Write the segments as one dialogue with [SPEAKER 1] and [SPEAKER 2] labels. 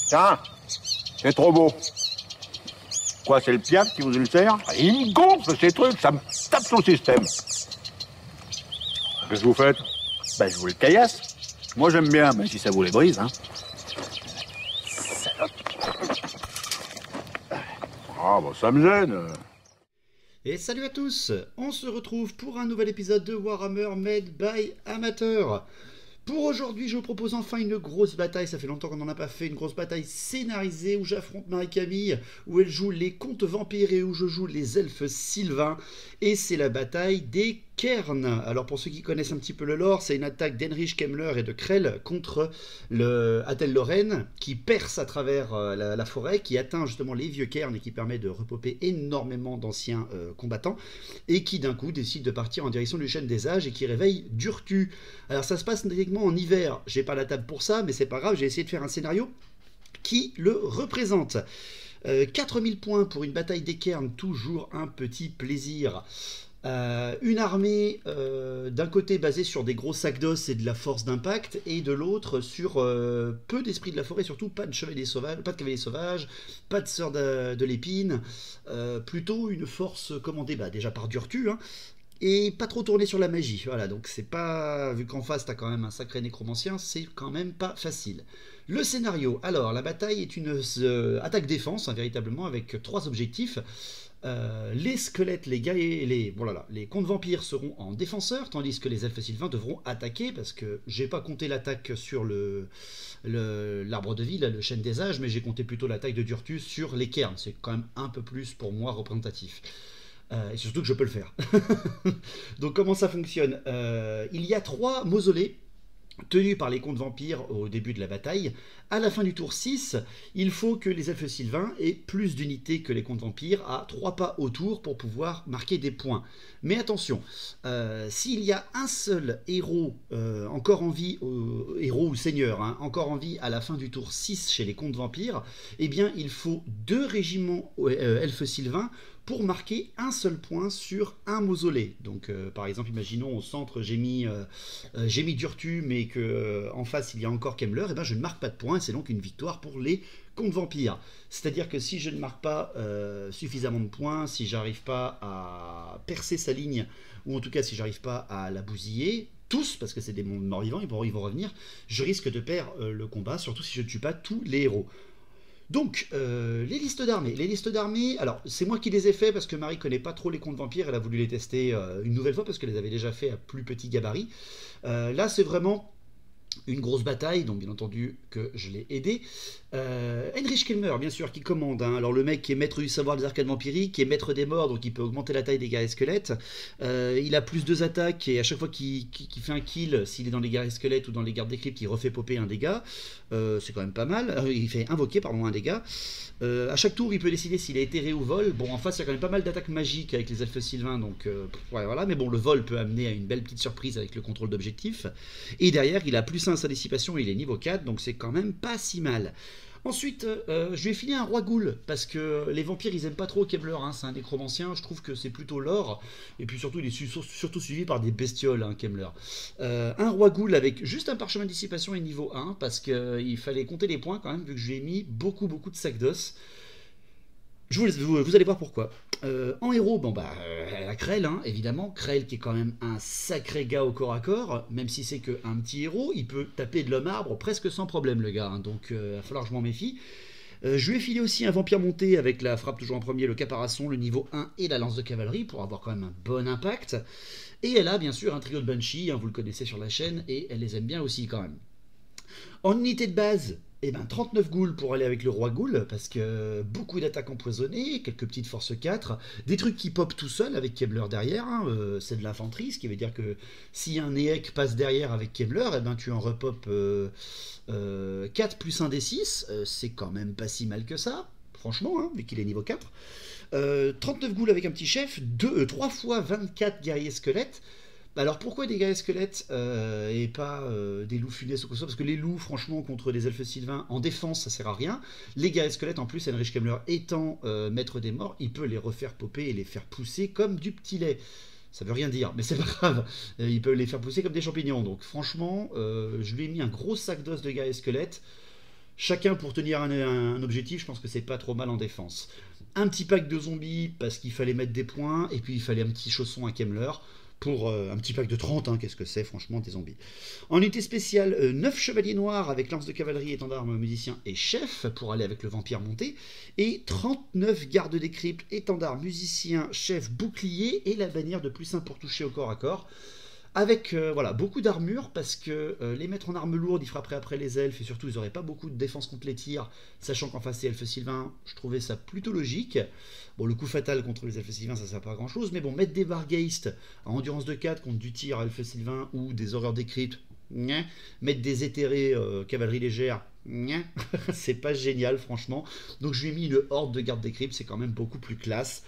[SPEAKER 1] Tiens, c'est trop beau. Quoi, c'est le piaf qui vous ulcère? Il me gonfle ces trucs, ça me tape sur le système. Qu'est-ce que vous faites? Ben, je vous le caillasse. Moi, j'aime bien, mais si ça vous les brise, hein. Ah, bon, ça me gêne.
[SPEAKER 2] Et salut à tous, on se retrouve pour un nouvel épisode de Warhammer Made by Amateur. Pour aujourd'hui, je vous propose enfin une grosse bataille, ça fait longtemps qu'on n'en a pas fait, une grosse bataille scénarisée où j'affronte Marie-Camille, où elle joue les contes vampires et où je joue les elfes sylvains. Et c'est la bataille des Cairns. Alors pour ceux qui connaissent un petit peu le lore, c'est une attaque d'Henrich Kemmler et de Krell contre le Atel-Loren qui perce à travers la forêt, qui atteint justement les vieux Cairns et qui permet de repoper énormément d'anciens combattants et qui d'un coup décide de partir en direction du chêne des âges et qui réveille Durtu. Alors ça se passe techniquement en hiver, j'ai pas la table pour ça mais c'est pas grave, j'ai essayé de faire un scénario qui le représente. 4000 points pour une bataille des Cairns, toujours un petit plaisir. Une armée d'un côté basée sur des gros sacs d'os et de la force d'impact, et de l'autre sur peu d'esprit de la forêt, surtout pas de chevaliers sauvages, pas de cavaliers sauvages, pas de sœurs de l'épine, plutôt une force commandée déjà par Durtu, hein, et pas trop tourné sur la magie. Voilà, donc c'est pas, vu qu'en face t'as quand même un sacré nécromancien, c'est quand même pas facile. Le scénario, alors la bataille est une attaque-défense, hein, véritablement, avec trois objectifs. Les squelettes, les contes vampires seront en défenseur, tandis que les elfes sylvains devront attaquer, parce que j'ai pas compté l'attaque sur l'arbre de vie, là, le chêne des âges, mais j'ai compté plutôt l'attaque de Durtus sur les Cairns. C'est quand même un peu plus pour moi représentatif. Et surtout que je peux le faire. Donc comment ça fonctionne? Il y a 3 mausolées tenus par les contes vampires au début de la bataille. À la fin du tour 6, il faut que les elfes sylvains aient plus d'unités que les contes vampires à 3 pas autour pour pouvoir marquer des points. Mais attention, s'il y a un seul héros encore en vie, héros ou seigneur, hein, encore en vie à la fin du tour 6 chez les contes vampires, eh bien il faut 2 régiments elfes sylvains pour marquer un seul point sur un mausolée. Donc par exemple, imaginons au centre j'ai mis Durtu, mais que en face il y a encore Kemmler, et ben je ne marque pas de point, c'est donc une victoire pour les contes vampires. C'est-à-dire que si je ne marque pas suffisamment de points, si j'arrive pas à percer sa ligne, ou en tout cas si j'arrive pas à la bousiller, tous, parce que c'est des morts vivants, ils vont revenir, je risque de perdre le combat, surtout si je ne tue pas tous les héros. Donc, les listes d'armées, alors c'est moi qui les ai fait parce que Marie connaît pas trop les contes vampires, elle a voulu les tester une nouvelle fois parce qu'elle les avait déjà fait à plus petit gabarit. Là c'est vraiment une grosse bataille, donc bien entendu que je l'ai aidé. Henrich Kemmler, bien sûr, qui commande. Hein. Alors le mec qui est maître du savoir des arcades vampiriques, qui est maître des morts, donc il peut augmenter la taille des guerriers squelettes. Il a plus 2 attaques, et à chaque fois qu'il fait un kill, s'il est dans les guerriers squelettes ou dans les gardes d'éclipse, il refait popper un dégât. C'est quand même pas mal. Il fait invoquer, pardon, un dégât. À chaque tour, il peut décider s'il a éthéré ou vol. Bon, en face, il y a quand même pas mal d'attaques magiques avec les elfes sylvains, donc ouais, voilà. Mais bon, le vol peut amener à une belle petite surprise avec le contrôle d'objectif. Et derrière, il a plus 1 à sa dissipation, et il est niveau 4, donc c'est quand même pas si mal. Ensuite, je lui ai filé un roi ghoul, parce que les vampires, ils aiment pas trop Kemmler, hein, c'est un nécromancien, je trouve que c'est plutôt l'or, et puis surtout, il est surtout suivi par des bestioles, hein, Kemmler. Un roi ghoul avec juste un parchemin de dissipation et niveau 1, parce qu'il fallait compter les points quand même, vu que je lui ai mis beaucoup de sacs d'os. Vous allez voir pourquoi. En héros, la Krell, hein, évidemment. Krell qui est quand même un sacré gars au corps à corps. Même si c'est qu'un petit héros, il peut taper de l'homme arbre presque sans problème, le gars. Hein, donc il va falloir que je m'en méfie. Je lui ai filé aussi un vampire monté avec la frappe toujours en premier, le caparaçon, le niveau 1 et la lance de cavalerie pour avoir quand même un bon impact. Et elle a bien sûr un trio de Banshee, hein, vous le connaissez sur la chaîne, et elle les aime bien aussi quand même. En unité de base, 39 ghouls pour aller avec le roi ghoul, parce que beaucoup d'attaques empoisonnées, quelques petites forces 4, des trucs qui popent tout seul avec Kemmler derrière, hein, c'est de l'infanterie, ce qui veut dire que si un Neek passe derrière avec Kemmler, tu en repopes 4 plus 1 des 6, c'est quand même pas si mal que ça, franchement, hein, vu qu'il est niveau 4. 39 ghouls avec un petit chef, 3 fois 24 guerriers squelettes. Alors pourquoi des guerriers squelettes et pas des loups funestes ou quoi que ce soit? Parce que les loups, franchement, contre des elfes sylvains, en défense, ça sert à rien. Les guerriers squelettes, en plus, Henrich Kemmler étant maître des morts, il peut les refaire popper et les faire pousser comme du petit lait. Ça veut rien dire, mais c'est pas grave. Il peut les faire pousser comme des champignons. Donc franchement, je lui ai mis un gros sac d'os de guerriers squelettes. Chacun pour tenir un objectif, je pense que c'est pas trop mal en défense. Un petit pack de zombies parce qu'il fallait mettre des points, et puis il fallait un petit chausson à Kemmler pour un petit pack de 30, hein, qu'est-ce que c'est franchement des zombies. En unité spéciale, 9 chevaliers noirs avec lance de cavalerie, étendard, musicien et chef pour aller avec le vampire monté, et 39 gardes des cryptes, étendard, musicien, chef, bouclier et la bannière de +1 pour toucher au corps à corps. Avec voilà, beaucoup d'armure, parce que les mettre en arme lourde, ils frapperaient après les elfes, et surtout ils n'auraient pas beaucoup de défense contre les tirs, sachant qu'en face c'est elfes sylvains, je trouvais ça plutôt logique. Bon, le coup fatal contre les elfes sylvains, ça sert pas à grand chose, mais bon, mettre des Vargeist à endurance de 4 contre du tir à elfes sylvains, ou des horreurs des cryptes, mettre des éthérés cavalerie légère, c'est pas génial franchement. Donc je lui ai mis une horde de garde des cryptes, c'est quand même beaucoup plus classe.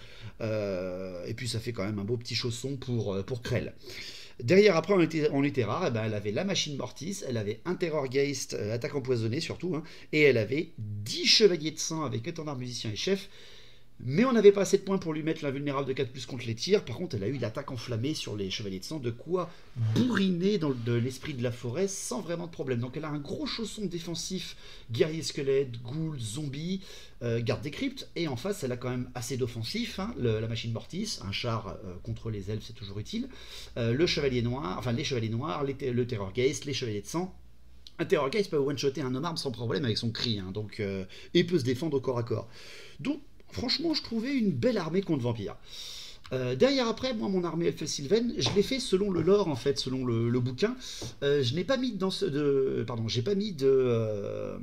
[SPEAKER 2] Et puis ça fait quand même un beau petit chausson pour Krell. Derrière, après, on était rare, et ben, elle avait la machine Mortis, elle avait un Terrorgeist, attaque empoisonnée surtout, hein, et elle avait 10 chevaliers de sang avec étendard, musicien et chef. Mais on n'avait pas assez de points pour lui mettre l'invulnérable de 4+ contre les tirs. Par contre, elle a eu l'attaque enflammée sur les chevaliers de sang, de quoi bourriner dans l'esprit de la forêt sans vraiment de problème. Donc elle a un gros chausson défensif, guerrier squelette, ghoul, zombie, garde des cryptes. Et en face, elle a quand même assez d'offensif, hein, la machine Mortis, un char contre les elfes, c'est toujours utile. Le chevalier noir, enfin les chevaliers noirs, le Terrorgeist, les chevaliers de sang. Un Terrorgeist peut one-shotter un homme-arme sans problème avec son cri, hein, donc, et peut se défendre au corps à corps. Donc, franchement, je trouvais une belle armée contre vampire. Derrière, après, moi, mon armée elfe sylvaine, je l'ai fait selon le lore, en fait, selon le bouquin. Je n'ai pas mis j'ai pas mis de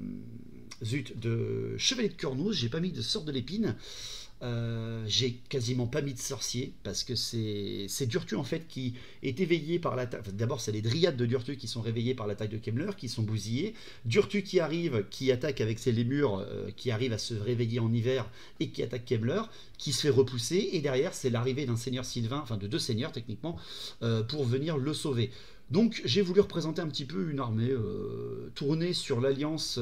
[SPEAKER 2] chevalier de Cornouze, j'ai pas mis de sort de l'épine. J'ai quasiment pas mis de sorcier parce que c'est Durtu en fait qui est éveillé par l'attaque. Enfin, d'abord, c'est les dryades de Durtu qui sont réveillées par l'attaque de Kemmler, qui sont bousillées. Durtu qui arrive, qui attaque avec ses lémures, qui arrive à se réveiller en hiver et qui attaque Kemmler, qui se fait repousser. Et derrière, c'est l'arrivée d'un seigneur sylvain, enfin de 2 seigneurs techniquement, pour venir le sauver. Donc j'ai voulu représenter un petit peu une armée tournée sur l'alliance.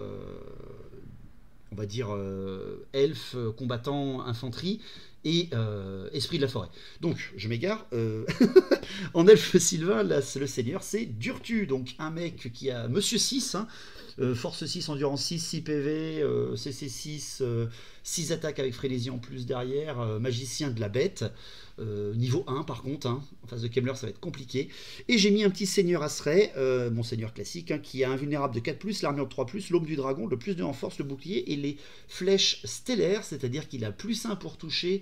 [SPEAKER 2] On va dire elfes, combattants, infanterie et esprit de la forêt. Donc, je m'égare. En elfe sylvain, là, le seigneur, c'est Durtu, donc un mec qui a Monsieur 6, hein, force 6, endurance 6, 6 PV, CC 6, 6 attaques avec frénésie en plus derrière, magicien de la bête, niveau 1 par contre, hein, en face de Kemmler ça va être compliqué. Et j'ai mis un petit seigneur Asray, mon seigneur classique, hein, qui a un vulnérable de 4+, l'armure de 3+, l'aume du dragon, le +2 en force, le bouclier et les flèches stellaires, c'est-à-dire qu'il a +1 pour toucher,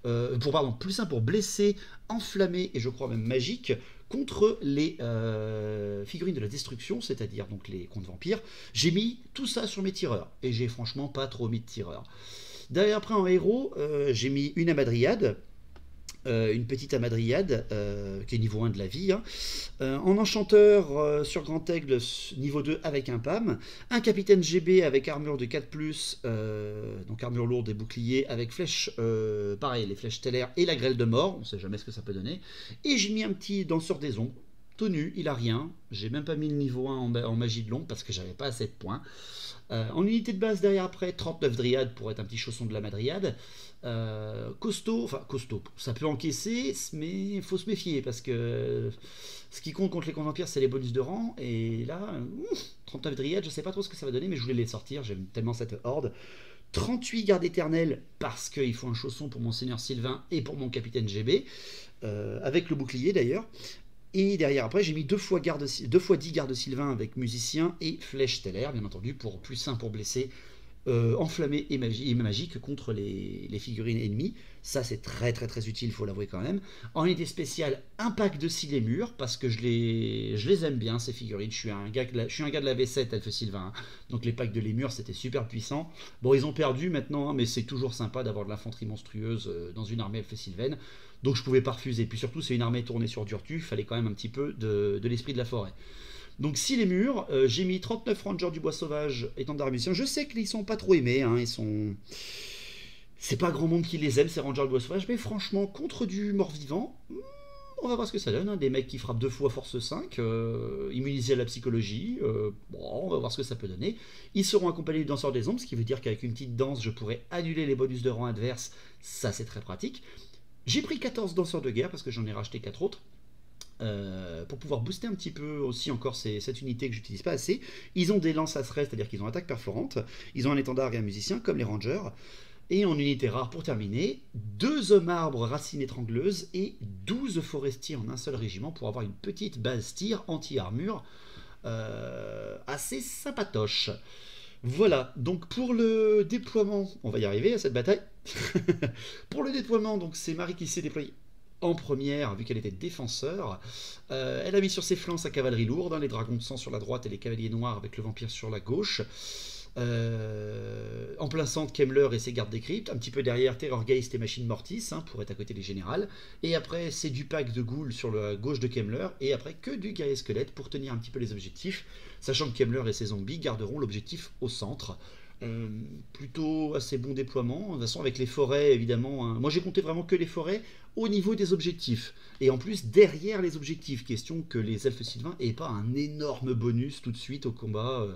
[SPEAKER 2] +1 pour blesser, enflammer et je crois même magique, contre les figurines de la destruction, c'est-à-dire donc les contre vampires. J'ai mis tout ça sur mes tireurs, et j'ai franchement pas trop mis de tireurs. Derrière, après en héros, j'ai mis une amadriade, une petite amadriade qui est niveau 1 de la vie, hein. En enchanteur sur Grand Aigle niveau 2 avec un PAM, un capitaine GB avec armure de 4+, donc armure lourde et bouclier avec flèches, pareil, les flèches stellaires et la grêle de mort, on sait jamais ce que ça peut donner. Et j'ai mis un petit danseur des ombres, tout nu, il a rien, j'ai même pas mis le niveau 1 en magie de l'ombre parce que j'avais pas assez de points. En unité de base derrière après, 39 dryades pour être un petit chausson de la madriade. Costaud, ça peut encaisser, mais il faut se méfier parce que ce qui compte contre les vampires, c'est les bonus de rang. Et là, 39 dryades, je sais pas trop ce que ça va donner, mais je voulais les sortir, j'aime tellement cette horde. 38 gardes éternels parce qu'il faut un chausson pour mon seigneur Sylvain et pour mon capitaine GB, avec le bouclier d'ailleurs. Et derrière, après, j'ai mis 2 fois 10 gardes Sylvain avec musicien et flèche stellaire, bien entendu, pour +1 pour blesser, enflammé et magique contre les figurines ennemies. Ça, c'est très très très utile, il faut l'avouer quand même. En unité spéciale, un pack de 6 lémures, parce que je les aime bien, ces figurines. Je suis un gars de la V7, Elfe Sylvain. Hein. Donc les packs de lémures, c'était super puissant. Bon, ils ont perdu maintenant, hein, mais c'est toujours sympa d'avoir de l'infanterie monstrueuse dans une armée Elfe Sylvaine. Donc je pouvais pas refuser. Puis surtout, c'est une armée tournée sur Durtu, il fallait quand même un petit peu de l'esprit de la forêt. Donc 6 les murs, j'ai mis 39 rangers du bois sauvage, étendard musicien. Je sais qu'ils sont pas trop aimés, hein, c'est pas grand monde qui les aime, ces rangers du bois sauvage, mais franchement, contre du mort-vivant, on va voir ce que ça donne, hein. Des mecs qui frappent 2 fois force 5, immunisés à la psychologie, bon, on va voir ce que ça peut donner. Ils seront accompagnés du danseur des ombres, ce qui veut dire qu'avec une petite danse, je pourrais annuler les bonus de rang adverse, ça c'est très pratique. J'ai pris 14 danseurs de guerre, parce que j'en ai racheté 4 autres. pour pouvoir booster un petit peu aussi encore cette unité que j'utilise pas assez. Ils ont des lances à stress, c'est-à-dire qu'ils ont attaque perforante. Ils ont un étendard et un musicien comme les rangers. Et en unité rare pour terminer, 2 hommes arbres racines étrangleuses et 12 forestiers en un seul régiment pour avoir une petite base tir anti-armure assez sympatoche. Voilà, donc pour le déploiement, on va y arriver à cette bataille. Pour le déploiement, donc c'est Marie qui s'est déployée en première, vu qu'elle était défenseur. Elle a mis sur ses flancs sa cavalerie lourde, hein, les dragons de sang sur la droite et les cavaliers noirs avec le vampire sur la gauche. En plein centre, Kemmler et ses gardes des cryptes. Un petit peu derrière, Terrorgeist et Machine Mortis, hein, pour être à côté des générales. Et après, c'est du pack de ghouls sur la gauche de Kemmler. Et après, que du guerrier squelette pour tenir un petit peu les objectifs. Sachant que Kemmler et ses zombies garderont l'objectif au centre. Plutôt assez bon déploiement. De toute façon, avec les forêts, évidemment. Hein. Moi, j'ai compté vraiment que les forêts au niveau des objectifs. Et en plus, derrière les objectifs. Question que les elfes sylvains aient pas un énorme bonus tout de suite au combat.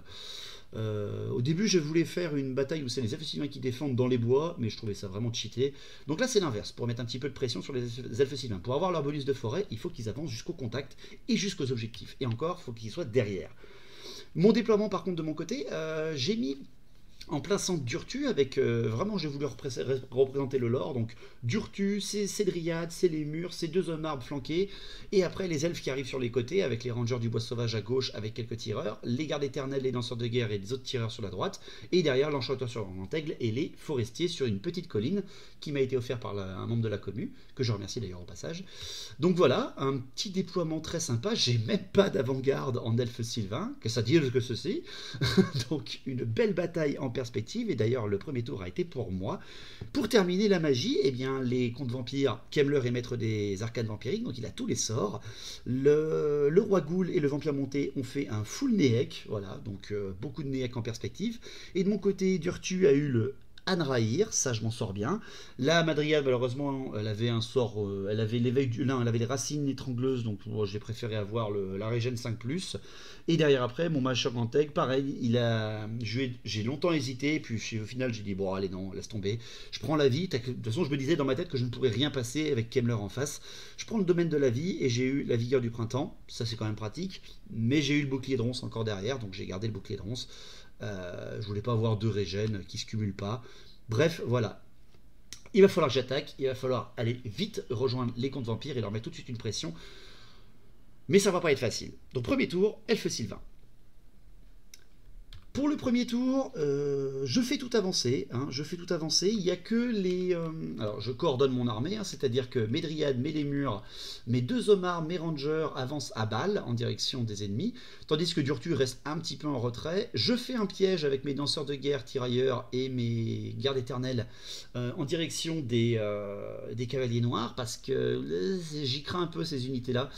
[SPEAKER 2] Au début, je voulais faire une bataille où c'est les elfes sylvains qui défendent dans les bois, mais je trouvais ça vraiment cheaté. Donc là, c'est l'inverse, pour mettre un petit peu de pression sur les elfes sylvains. Pour avoir leur bonus de forêt, il faut qu'ils avancent jusqu'au contact et jusqu'aux objectifs. Et encore, il faut qu'ils soient derrière. Mon déploiement, par contre, de mon côté, j'ai mis en plein centre d'Urtu, avec vraiment j'ai voulu représenter le lore, donc d'Urtu, c'est Dryades, c'est les murs, c'est 2 hommes arbres flanqués, et après les elfes qui arrivent sur les côtés, avec les rangers du bois sauvage à gauche, avec quelques tireurs, les gardes éternels, les lanceurs de guerre et les autres tireurs sur la droite, et derrière l'enchanteur sur l'entaigle et les forestiers sur une petite colline qui m'a été offerte par un membre de la commu, que je remercie d'ailleurs au passage. Donc voilà, un petit déploiement très sympa, j'ai même pas d'avant-garde en elfe sylvain, que ça dise que ceci, donc une belle bataille en perspective, et d'ailleurs le premier tour a été pour moi. Pour terminer la magie, eh bien les contes vampires, Kemmler est maître des arcanes vampiriques, donc il a tous les sorts. Le roi ghoul et le vampire monté ont fait un full Néek, voilà, donc beaucoup de Néek en perspective. Et de mon côté, Durtu a eu le Anraïr, ça je m'en sors bien. La Madriade, malheureusement, elle avait un sort, elle avait l'éveil du lin, elle avait les racines étrangleuses, donc j'ai préféré avoir la régène 5+. Et derrière après, mon mage Anteg, pareil, j'ai longtemps hésité, puis au final j'ai dit, bon allez non, laisse tomber. Je prends la vie, de toute façon je me disais dans ma tête que je ne pourrais rien passer avec Kemmler en face. Je prends le domaine de la vie, et j'ai eu la vigueur du printemps, ça c'est quand même pratique, mais j'ai eu le bouclier de ronce encore derrière, donc j'ai gardé le bouclier de ronce. Je voulais pas avoir 2 régènes qui se cumulent pas. Bref, voilà. Il va falloir que j'attaque, il va falloir aller vite rejoindre les contes vampires et leur mettre tout de suite une pression. Mais ça va pas être facile. Donc premier tour, elfe sylvain. Pour le premier tour, je fais tout avancer. Hein, je fais tout avancer. Il n'y a que les... alors, je coordonne mon armée, hein, c'est-à-dire que mes dryades, mes lémures, mes 2 homards, mes rangers avancent à balle en direction des ennemis, tandis que Durtu reste un petit peu en retrait. Je fais un piège avec mes danseurs de guerre, tirailleurs et mes gardes éternels en direction des cavaliers noirs, parce que j'y crains un peu ces unités-là.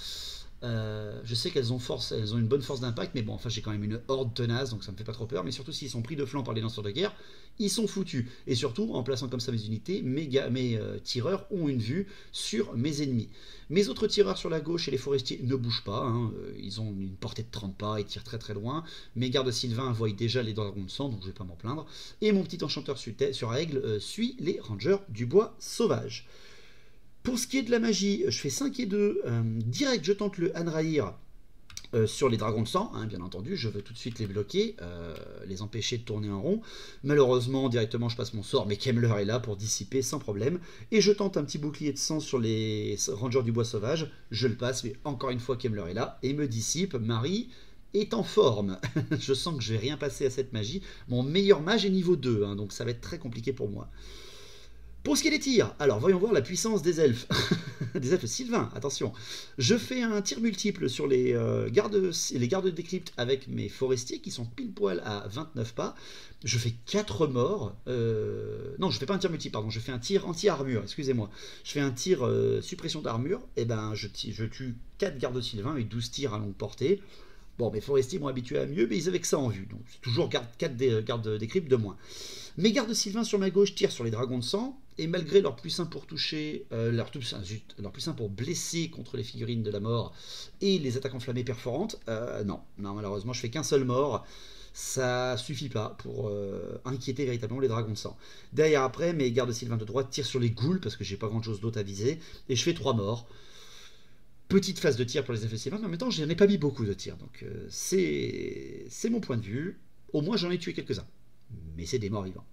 [SPEAKER 2] Je sais qu'elles ont une bonne force d'impact, mais bon, enfin j'ai quand même une horde tenace, donc ça me fait pas trop peur. Mais surtout s'ils sont pris de flanc par les lanceurs de guerre, ils sont foutus. Et surtout, en plaçant comme ça mes unités, mes tireurs ont une vue sur mes ennemis. Mes autres tireurs sur la gauche et les forestiers ne bougent pas, hein, ils ont une portée de 30 pas, ils tirent très très loin. Mes gardes sylvains voient déjà les dragons de sang, donc je vais pas m'en plaindre. Et mon petit enchanteur sur aigle suit les rangers du bois sauvage. Pour ce qui est de la magie, je fais 5 et 2. Direct, je tente le Anraïr sur les dragons de sang, hein, bien entendu. Je veux tout de suite les bloquer, les empêcher de tourner en rond. Malheureusement, directement, je passe mon sort, mais Kemmler est là pour dissiper sans problème. Et je tente un petit bouclier de sang sur les rangers du bois sauvage. Je le passe, mais encore une fois, Kemmler est là et me dissipe. Marie est en forme. Je sens que je vais rien passer à cette magie. Mon meilleur mage est niveau 2, hein, donc ça va être très compliqué pour moi. Pour ce qui est des tirs, alors voyons voir la puissance des elfes. Des elfes sylvains, attention. Je fais un tir multiple sur les gardes des cryptes avec mes forestiers qui sont pile poil à 29 pas. Je fais 4 morts. Non, je fais pas un tir multiple, pardon. Je fais un tir anti-armure, excusez-moi. Je fais un tir suppression d'armure. Et ben, je tue 4 gardes sylvains avec 12 tirs à longue portée. Bon, mes forestiers m'ont habitué à mieux, mais ils avaient que ça en vue. Donc, c'est toujours 4 gardes des cryptes de moins. Mes gardes sylvains sur ma gauche tirent sur les dragons de sang, et malgré leur plus 1 pour toucher, leur plus 1 pour blesser contre les figurines de la mort et les attaques enflammées perforantes, non, malheureusement, je fais qu'un seul mort. Ça suffit pas pour inquiéter véritablement les dragons de sang. Derrière après, mes gardes sylvains de droite tirent sur les ghouls, parce que j'ai pas grand chose d'autre à viser, et je fais 3 morts. petite phase de tir pour les effets cinéma, mais en même temps, je n'en ai pas mis beaucoup de tirs. Donc, c'est mon point de vue. Au moins, j'en ai tué quelques-uns. Mais c'est des morts vivants.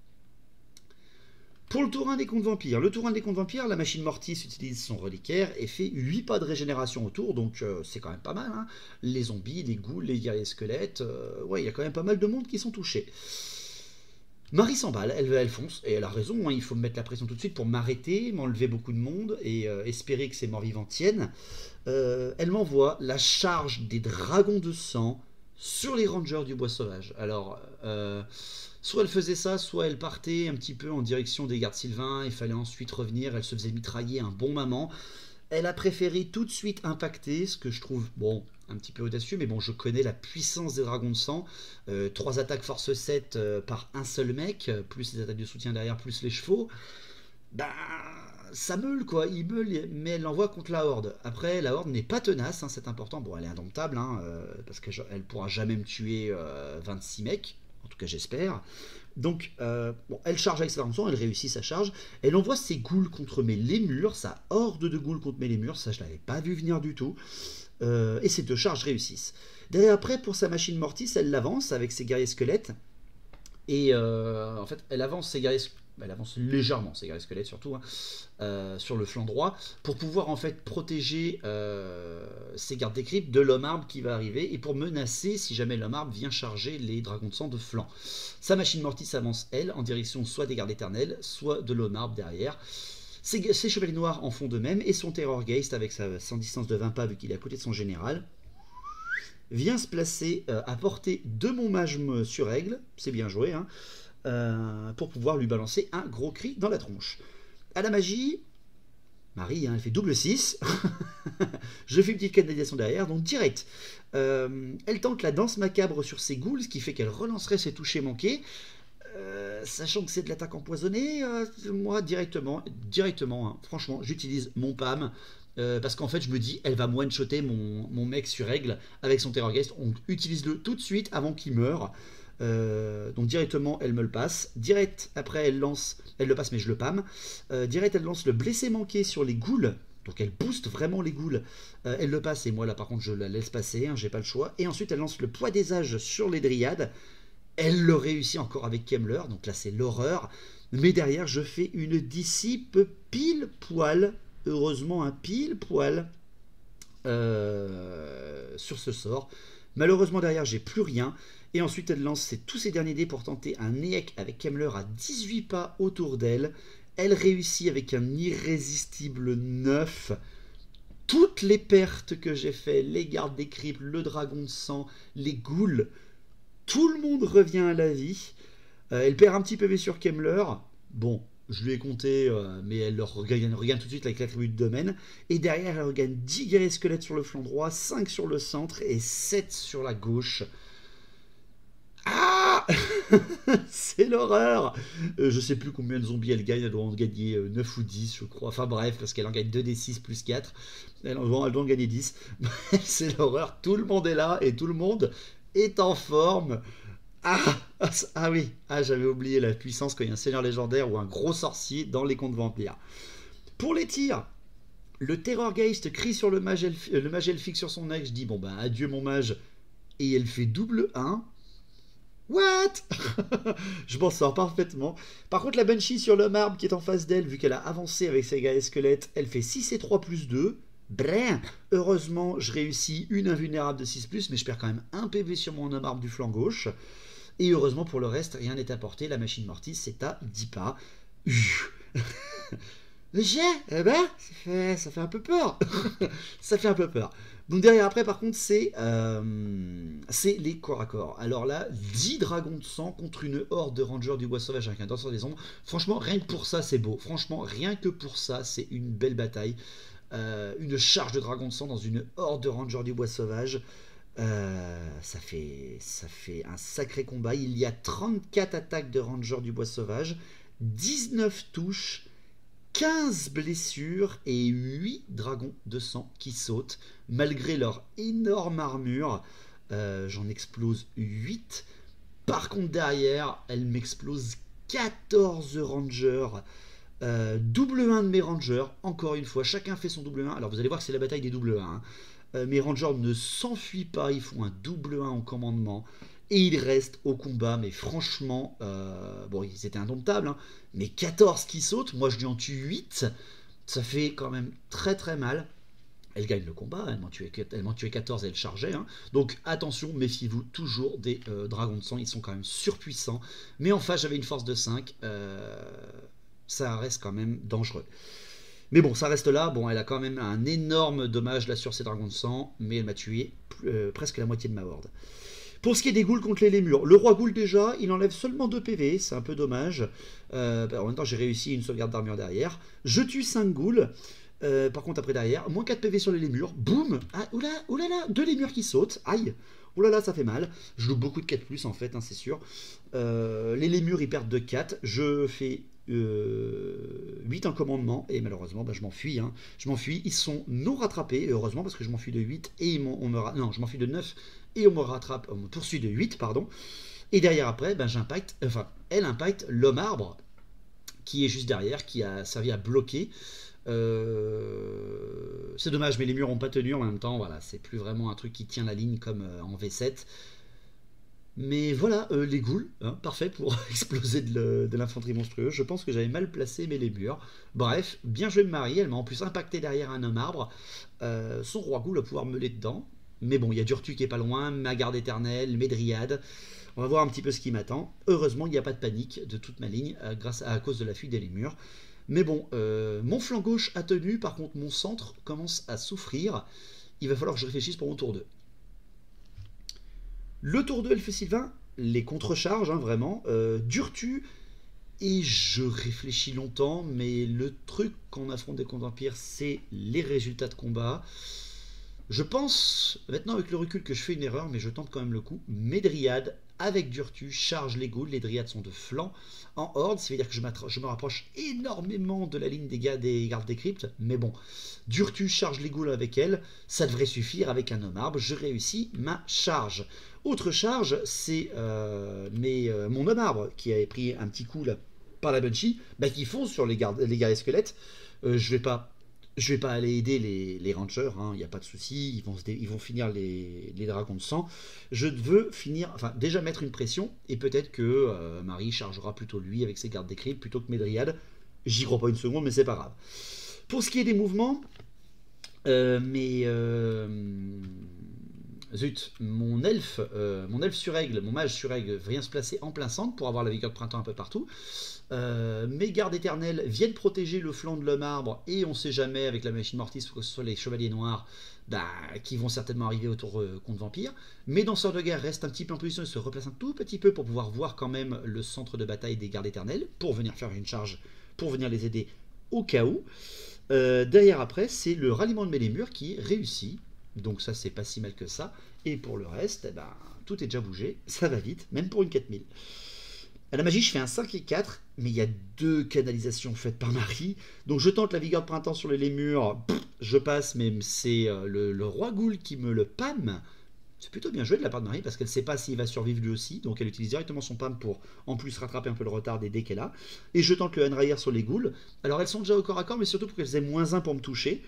[SPEAKER 2] Pour le tour 1 des contes vampires. Le tour 1 des contes vampires, la machine Mortis utilise son reliquaire et fait 8 pas de régénération autour, donc c'est quand même pas mal. Hein. Les zombies, les ghouls, les guerriers squelettes, ouais, il y a quand même pas mal de monde qui sont touchés. Marie s'emballe, elle fonce, et elle a raison, hein, il faut me mettre la pression tout de suite pour m'arrêter, m'enlever beaucoup de monde et espérer que ces morts vivants tiennent. Elle m'envoie la charge des dragons de sang sur les rangers du bois sauvage. Alors, soit elle faisait ça, soit elle partait un petit peu en direction des gardes sylvains, il fallait ensuite revenir, elle se faisait mitrailler un bon moment. Elle a préféré tout de suite impacter, ce que je trouve, bon, un petit peu audacieux, mais bon, je connais la puissance des dragons de sang. 3 attaques force 7 par un seul mec, plus les attaques de soutien derrière, plus les chevaux. Bah, ça meule quoi, il meule, mais elle l'envoie contre la Horde. Après, la Horde n'est pas tenace, hein, c'est important. Bon, elle est indomptable, hein, parce qu'elle pourra jamais me tuer 26 mecs, en tout cas j'espère. Donc, bon, elle charge avec sa dragons de sang, elle réussit sa charge. Elle envoie ses ghouls contre mes lémurs, sa horde de ghouls contre mes lémurs, ça je l'avais pas vu venir du tout. Et ces 2 charges réussissent. Derrière, après, pour sa machine Mortis, elle l'avance avec ses guerriers squelettes. Et en fait, elle avance légèrement, ses guerriers squelettes surtout, hein, sur le flanc droit, pour pouvoir en fait protéger ses gardes des cryptes de l'homme arbre qui va arriver, et pour menacer si jamais l'homme arbre vient charger les dragons de sang de flanc. Sa machine Mortis avance, elle, en direction soit des gardes éternels, soit de l'homme arbre derrière. Ses chevaliers noirs en font de même, et son Terrorgeist, avec sa distance de 20 pas, vu qu'il est à côté de son général, vient se placer à portée de mon mage sur aigle, c'est bien joué, hein, pour pouvoir lui balancer un gros cri dans la tronche. À la magie, Marie, hein, elle fait double 6. Je fais une petite canalisation derrière, donc direct. Elle tente la danse macabre sur ses ghouls, ce qui fait qu'elle relancerait ses touchés manqués. Sachant que c'est de l'attaque empoisonnée, moi directement, hein, franchement, j'utilise mon PAM. Parce qu'en fait, je me dis, elle va one-shotter mon mec sur aigle avec son Terrorgeist. On utilise-le tout de suite avant qu'il meure. Donc directement, elle me le passe. Direct, après, elle le passe, mais je le PAM. Direct, elle lance le blessé manqué sur les ghouls. Donc elle booste vraiment les ghouls. Elle le passe, et moi là, par contre, je la laisse passer, hein, j'ai pas le choix. Et ensuite, elle lance le poids des âges sur les dryades. Elle le réussit encore avec Kemmler, donc là c'est l'horreur. Mais derrière, je fais une dissipe pile poil, heureusement un pile poil sur ce sort. Malheureusement derrière, j'ai plus rien. Et ensuite, elle lance tous ses derniers dés pour tenter un Neek avec Kemmler à 18 pas autour d'elle. Elle réussit avec un irrésistible 9. Toutes les pertes que j'ai fait, les gardes des cryptes, le dragon de sang, les ghouls, tout le monde revient à la vie. Elle perd un petit PV sur Kemmler. Bon, je lui ai compté, mais elle le regagne tout de suite avec l'attribut de domaine. Et derrière, elle regagne 10 guerriers squelettes sur le flanc droit, 5 sur le centre et 7 sur la gauche. Ah c'est l'horreur. Je sais plus combien de zombies elle gagne. Elle doit en gagner 9 ou 10, je crois. Enfin bref, parce qu'elle en gagne 2d6 plus 4. Elle doit en gagner 10. C'est l'horreur. Tout le monde est là et tout le monde est en forme. Ah oui, j'avais oublié la puissance quand il y a un seigneur légendaire ou un gros sorcier dans les contes vampires. Pour les tirs, le Terrorgeist crie sur le mage elfique sur son ex. Je dis bon bah adieu mon mage. Et elle fait double 1. What? Je m'en sors parfaitement. Par contre, la Banshee sur l'homme arbre qui est en face d'elle, vu qu'elle a avancé avec ses guerriers squelettes, elle fait 6 et 3 plus 2. Brin. Heureusement, je réussis une invulnérable de 6+, mais je perds quand même un PV sur mon homme arbre du flanc gauche. Et heureusement, pour le reste, rien n'est apporté. La machine Mortis, c'est à 10 pas. Eh ben, ça fait un peu peur. Ça fait un peu peur. Donc derrière, après, par contre, c'est les corps à corps. Alors là, 10 dragons de sang contre une horde de rangers du bois sauvage avec un danseur des ombres. Franchement, rien que pour ça, c'est beau. Franchement, rien que pour ça, c'est une belle bataille. Une charge de dragons de sang dans une horde de rangers du bois sauvage. Ça fait un sacré combat. Il y a 34 attaques de rangers du bois sauvage, 19 touches, 15 blessures et 8 dragons de sang qui sautent. Malgré leur énorme armure, j'en explose 8. Par contre derrière, elle m'explose 14 rangers Double 1 de mes rangers, encore une fois, chacun fait son double 1. Alors vous allez voir que c'est la bataille des double 1. Hein. Mes rangers ne s'enfuient pas, ils font un double 1 en commandement. Et ils restent au combat, mais franchement, bon, ils étaient indomptables, hein, mais 14 qui sautent, moi je lui en tue 8, ça fait quand même très très mal. Elle gagne le combat, elle m'en tuait 14 et elle chargeait. Hein. Donc attention, méfiez-vous toujours des dragons de sang, ils sont quand même surpuissants. Mais en face, j'avais une force de 5, ça reste quand même dangereux. Mais bon, ça reste là. Bon, elle a quand même un énorme dommage là sur ses dragons de sang, mais elle m'a tué presque la moitié de ma horde. Pour ce qui est des ghouls contre les lémurs, le roi ghoul déjà, il enlève seulement 2 PV, c'est un peu dommage. En même temps, j'ai réussi une sauvegarde d'armure derrière. Je tue 5 ghouls. Par contre, après derrière, moins 4 PV sur les lémurs. Boum. Ah, oulala, 2 lémurs qui sautent. Aïe. Oulala, ça fait mal. Je loupe beaucoup de 4+, en fait, hein, c'est sûr. Les lémurs, ils perdent de 4. Je fais 8 en commandement. Et malheureusement, bah, je m'enfuis. Hein. Je m'enfuis. Ils sont non rattrapés. Heureusement, parce que je m'enfuis de 8. Et non, je m'enfuis de 9. Et on me poursuit de 8, pardon. Et derrière, après, ben, elle impacte l'homme arbre, qui est juste derrière, qui a servi à bloquer. C'est dommage, mais les murs n'ont pas tenu en même temps. Voilà, c'est plus vraiment un truc qui tient la ligne comme en V7. Mais voilà, les ghouls, hein, parfait pour exploser de l'infanterie monstrueuse. Je pense que j'avais mal placé mes lémurs. Bref, bien joué Marie, elle m'a en plus impacté derrière un homme arbre. Son roi ghoul va pouvoir meuler dedans. Mais bon, il y a Durtu qui est pas loin, ma garde éternelle, mes dryades. On va voir un petit peu ce qui m'attend. Heureusement, il n'y a pas de panique de toute ma ligne à cause de la fuite des lémurs. Mais bon, mon flanc gauche a tenu, par contre mon centre commence à souffrir. Il va falloir que je réfléchisse pour mon tour 2. Le tour 2, elle fait Sylvain, les contre-charges, hein, vraiment. Durtu, et je réfléchis longtemps, mais le truc quand on affronte des contre vampires, c'est les résultats de combat. Je pense, maintenant avec le recul, que je fais une erreur, mais je tente quand même le coup. Mes dryades, avec Durtu, chargent les ghouls. Les dryades sont de flanc en horde, ça veut dire que je me rapproche énormément de la ligne des gardes des cryptes. Mais bon, Durtu charge les ghouls avec elle, ça devrait suffire avec un homme arbre. Je réussis ma charge. Autre charge, c'est mon homme arbre qui avait pris un petit coup là, par la Banshee, bah, qui fonce sur les guerriers squelettes. Je vais pas aller aider les rangers, il n'y a pas de souci, ils vont finir les dragons de sang. Je veux déjà mettre une pression, et peut-être que Marie chargera plutôt lui avec ses gardes des cryptes plutôt que mes dryades. J'y crois pas une seconde, mais c'est pas grave. Pour ce qui est des mouvements, mon elfe sur aigle, mon mage sur aigle vient se placer en plein centre pour avoir la vigueur de printemps un peu partout. Mes gardes éternels viennent protéger le flanc de l'homme arbre, et on sait jamais avec la machine mortis, que ce soit les chevaliers noirs, qui vont certainement arriver autour contre vampire. Mes danseurs de guerre restent un petit peu en position et se replacent un tout petit peu pour pouvoir voir quand même le centre de bataille des gardes éternels, pour venir faire une charge, pour venir les aider au cas où. Derrière après, c'est le ralliement de mes lémurs qui réussit. Donc ça, c'est pas si mal que ça. Et pour le reste, tout est déjà bougé. Ça va vite, même pour une 4000. À la magie, je fais un 5 et 4, mais il y a 2 canalisations faites par Marie. Donc je tente la vigueur de printemps sur les lémurs. Je passe, mais c'est le roi ghoul qui me le pâme. C'est plutôt bien joué de la part de Marie, parce qu'elle ne sait pas s'il va survivre lui aussi. Donc elle utilise directement son pâme pour en plus rattraper un peu le retard des dés qu'elle a. Et je tente le Henrayer sur les ghouls. Alors elles sont déjà au corps à corps, mais surtout pour qu'elles aient moins 1 pour me toucher.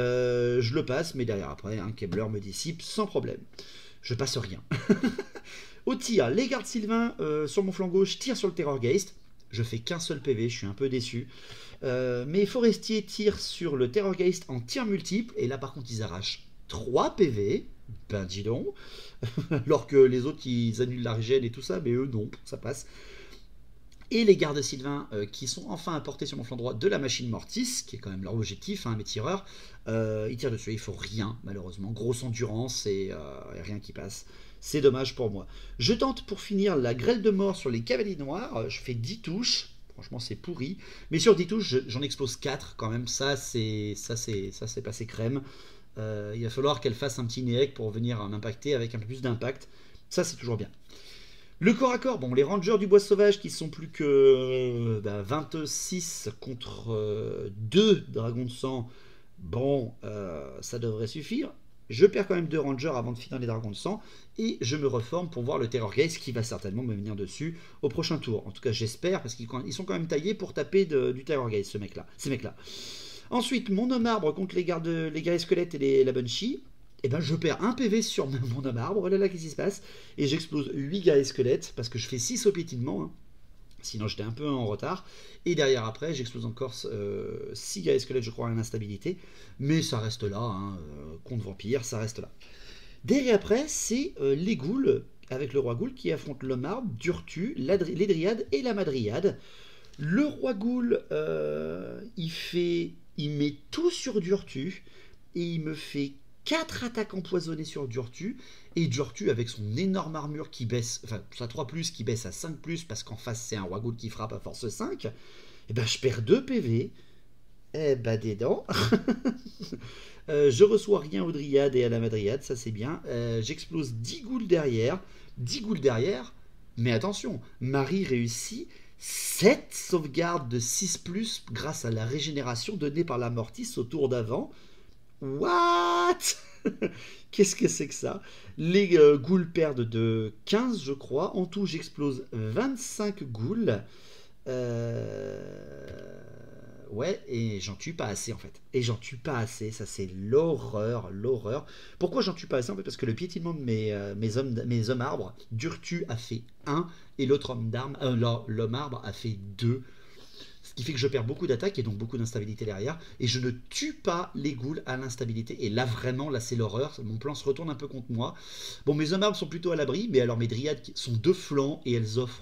[SPEAKER 2] Je le passe, mais derrière après, Kebler me dissipe sans problème. Je passe rien. Au tir, les gardes Sylvain sur mon flanc gauche tirent sur le Terrorgeist. Je fais qu'un seul PV, je suis un peu déçu. Mes forestiers tirent sur le Terrorgeist en tir multiple. Et là par contre ils arrachent 3 PV. Ben dis donc. Alors que les autres ils annulent la régène et tout ça, mais eux non, ça passe. Et les gardes Sylvain qui sont enfin apportés sur mon flanc droit de la machine Mortis, qui est quand même leur objectif, mes tireurs, ils tirent dessus, il faut rien malheureusement, grosse endurance et rien qui passe. C'est dommage pour moi. Je tente pour finir la grêle de mort sur les cavaliers noirs, je fais 10 touches, franchement c'est pourri, mais sur 10 touches j'en explose 4 quand même, ça c'est passé crème. Il va falloir qu'elle fasse un petit néec pour venir m'impacter avec un peu plus d'impact, ça c'est toujours bien. Le corps à corps, bon, les rangers du bois sauvage qui sont plus que 26 contre 2 dragons de sang, bon, ça devrait suffire. je perds quand même 2 rangers avant de finir les dragons de sang, et je me reforme pour voir le Terrorgeist qui va certainement me venir dessus au prochain tour. En tout cas, j'espère, parce qu'ils sont quand même taillés pour taper du Terrorgeist, ces mecs-là. Ensuite, mon homme arbre contre les guerriers squelettes et la Banshee. Et ben je perds 1 PV sur mon homme arbre. Oh là là, qu'est-ce qui se passe? Et j'explose 8 guerriers squelettes, parce que je fais 6 au piétinement, hein. Sinon j'étais un peu en retard. Et derrière après, j'explose encore 6 guerriers squelettes, je crois, en instabilité. Mais ça reste là, hein, contre vampire, ça reste là. Derrière après, c'est les ghouls, avec le roi ghoul, qui affrontent l'homme arbre, Durtu, les dryades et la madryade. Le roi ghoul, il met tout sur Durtu, et il me fait 4 attaques empoisonnées sur Durtu, et Durtu avec son énorme armure qui baisse, enfin sa 3+, qui baisse à 5+, parce qu'en face c'est un roi ghoul qui frappe à force 5, et ben je perds 2 PV, eh ben des dents. Je reçois rien aux dryades et à la madryade, ça c'est bien. J'explose 10 ghouls derrière, mais attention, Marie réussit 7 sauvegardes de 6+, grâce à la régénération donnée par la Mortis au tour d'avant. What? Qu'est-ce que c'est que ça? Les ghouls perdent de 15, je crois. En tout, j'explose 25 ghouls. Ouais, et j'en tue pas assez en fait. Et j'en tue pas assez, ça c'est l'horreur. Pourquoi j'en tue pas assez en fait? Parce que le piétinement de mes hommes arbres, Durtu a fait 1 et l'autre l'homme arbre a fait 2. Ce qui fait que je perds beaucoup d'attaques et donc beaucoup d'instabilité derrière. Et je ne tue pas les ghouls à l'instabilité. Et là, vraiment, là, c'est l'horreur. Mon plan se retourne un peu contre moi. Bon, mes hommes arbres sont plutôt à l'abri. Mais alors, mes dryades sont de flanc et elles offrent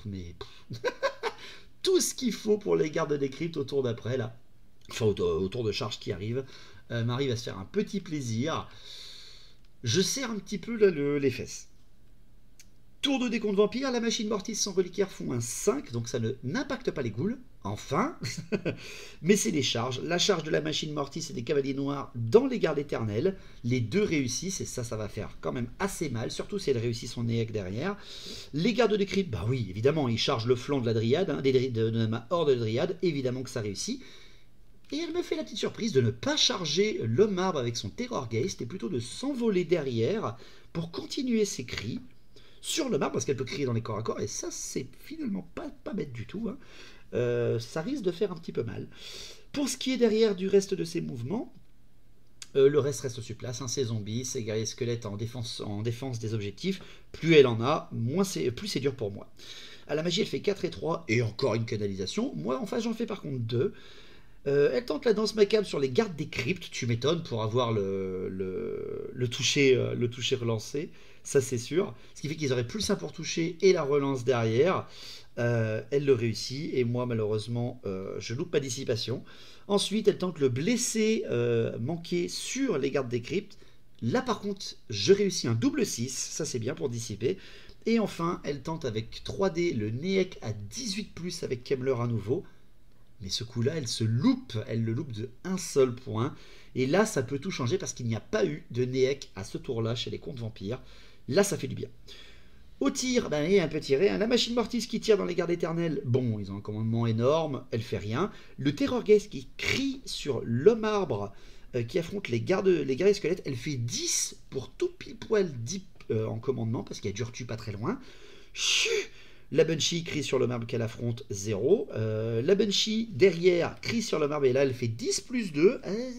[SPEAKER 2] tout ce qu'il faut pour les gardes des cryptes au tour d'après, là. Enfin, au tour de charge qui arrive. Marie va se faire un petit plaisir. Je serre un petit peu là, les fesses. Tour de décompte vampire, la machine mortis sans reliquaire font un 5, donc ça n'impacte pas les ghouls, enfin. Mais c'est les charges. La charge de la machine mortis et des cavaliers noirs dans les gardes éternels. Les deux réussissent, et ça va faire quand même assez mal, surtout si elle réussit son éec derrière. Les gardes des cryptes, bah oui, évidemment, ils chargent le flanc de la dryade, hein, de ma horde de dryade, évidemment que ça réussit. Et elle me fait la petite surprise de ne pas charger l'homme arbre avec son Terrorgeist, et plutôt de s'envoler derrière pour continuer ses cris sur le marbre, parce qu'elle peut crier dans les corps à corps, et ça c'est finalement pas bête du tout, hein. Ça risque de faire un petit peu mal. Pour ce qui est derrière du reste de ses mouvements, le reste sur place, hein, ses zombies, ses guerriers squelettes en défense des objectifs, plus elle en a, plus c'est dur pour moi. À la magie elle fait 4 et 3, et encore une canalisation. Moi en face j'en fais par contre 2. Elle tente la danse macabre sur les gardes des cryptes, tu m'étonnes, pour avoir le toucher relancé, ça c'est sûr. Ce qui fait qu'ils auraient plus un pour toucher et la relance derrière. Elle le réussit, et moi malheureusement je loupe ma dissipation. Ensuite elle tente le blessé manqué sur les gardes des cryptes. Là par contre je réussis un double 6, ça c'est bien pour dissiper. Et enfin elle tente avec 3D le Neek à 18+, avec Kemmler à nouveau. Mais ce coup-là, elle le loupe de un seul point. Et là, ça peut tout changer parce qu'il n'y a pas eu de Neek à ce tour-là chez les contes vampires. Là, ça fait du bien. Au tir, il y a un peu tiré. La machine mortis qui tire dans les gardes éternels, bon, ils ont un commandement énorme, elle fait rien. Le Terrorgeist qui crie sur l'homme arbre qui affronte les guerriers squelettes, elle fait 10 pour tout pile poil 10 en commandement, parce qu'il y a Durtu pas très loin. Chut. La Banshee crie sur le marbre qu'elle affronte 0. La Banshee derrière crie sur le marbre et là elle fait 10+2.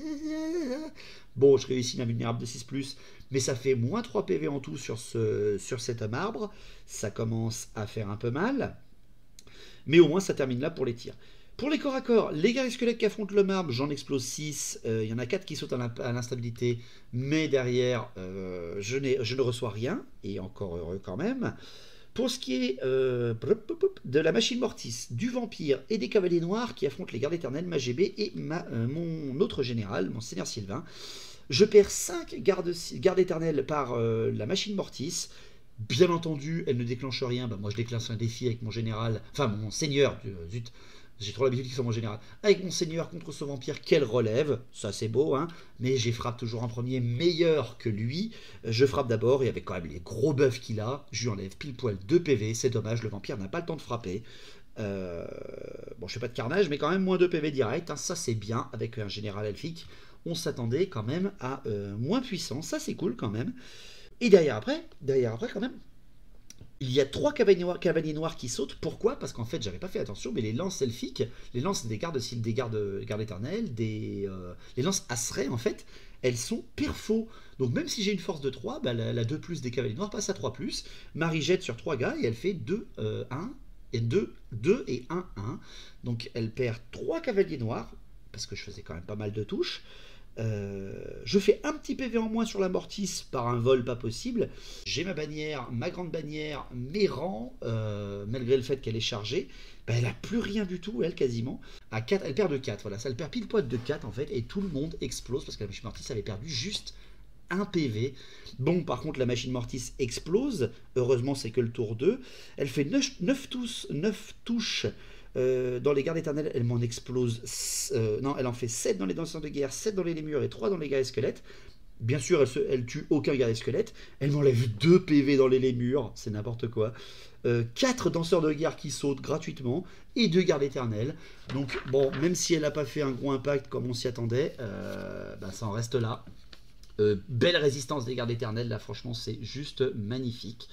[SPEAKER 2] Bon, je réussis ma vulnérable de 6+, mais ça fait moins 3 PV en tout sur cet marbre. Ça commence à faire un peu mal. Mais au moins ça termine là pour les tirs. Pour les corps à corps, les guerriers squelettes qui affrontent le marbre, j'en explose 6. Il y en a 4 qui sautent à l'instabilité, mais derrière je ne reçois rien, et encore heureux quand même. Pour ce qui est de la machine mortis, du vampire et des cavaliers noirs qui affrontent les gardes éternels, ma GB et mon autre général, mon seigneur Sylvain, je perds 5 gardes éternels par la machine mortis. Bien entendu, elle ne déclenche rien. Moi, je déclenche un défi avec mon général, enfin mon seigneur, zut. J'ai trop l'habitude qu'il soit mon général. Avec mon seigneur contre ce vampire, qu'elle relève. Ça, c'est beau, hein. Mais j'ai frappe toujours en premier, meilleur que lui. Je frappe d'abord, et avec quand même les gros buffs qu'il a, je lui enlève pile poil 2 PV. C'est dommage, le vampire n'a pas le temps de frapper. Bon, je fais pas de carnage, mais quand même moins 2 PV direct, hein. Ça, c'est bien avec un général elfique. on s'attendait quand même à moins puissant. Ça, c'est cool quand même. Et derrière après quand même, il y a 3 cavaliers noirs qui sautent. Pourquoi? Parce qu'en fait, j'avais pas fait attention, mais les lances elfiques, les lances des gardes éternels, les lances Asray, en fait, elles sont perfaux. Donc même si j'ai une force de 3, bah, la 2+ des cavaliers noirs passe à 3+. Marie jette sur 3 gars et elle fait 2, 1, et 2 et 1, 1. Donc elle perd 3 cavaliers noirs, parce que je faisais quand même pas mal de touches. Je fais un petit PV en moins sur la Mortis par un vol pas possible. J'ai ma bannière, ma grande bannière, mes rangs, malgré le fait qu'elle est chargée, bah, elle a plus rien du tout, elle quasiment. À 4, elle perd de 4, voilà, ça elle perd pile poil de 4 en fait, et tout le monde explose parce que la machine Mortis avait perdu juste un PV. Bon, par contre, la machine Mortis explose. Heureusement, c'est que le tour 2. Elle fait 9 touches. Dans les gardes éternels, elle m'en explose. Non, elle en fait 7 dans les danseurs de guerre, 7 dans les lémures et 3 dans les guerriers squelettes. Bien sûr, elle tue aucun guerrier squelette. Elle m'enlève 2 PV dans les lémures, c'est n'importe quoi. 4 danseurs de guerre qui sautent gratuitement et 2 gardes éternels. Donc, bon, même si elle n'a pas fait un gros impact comme on s'y attendait, bah, ça en reste là. Belle résistance des gardes éternels, là, franchement, c'est juste magnifique.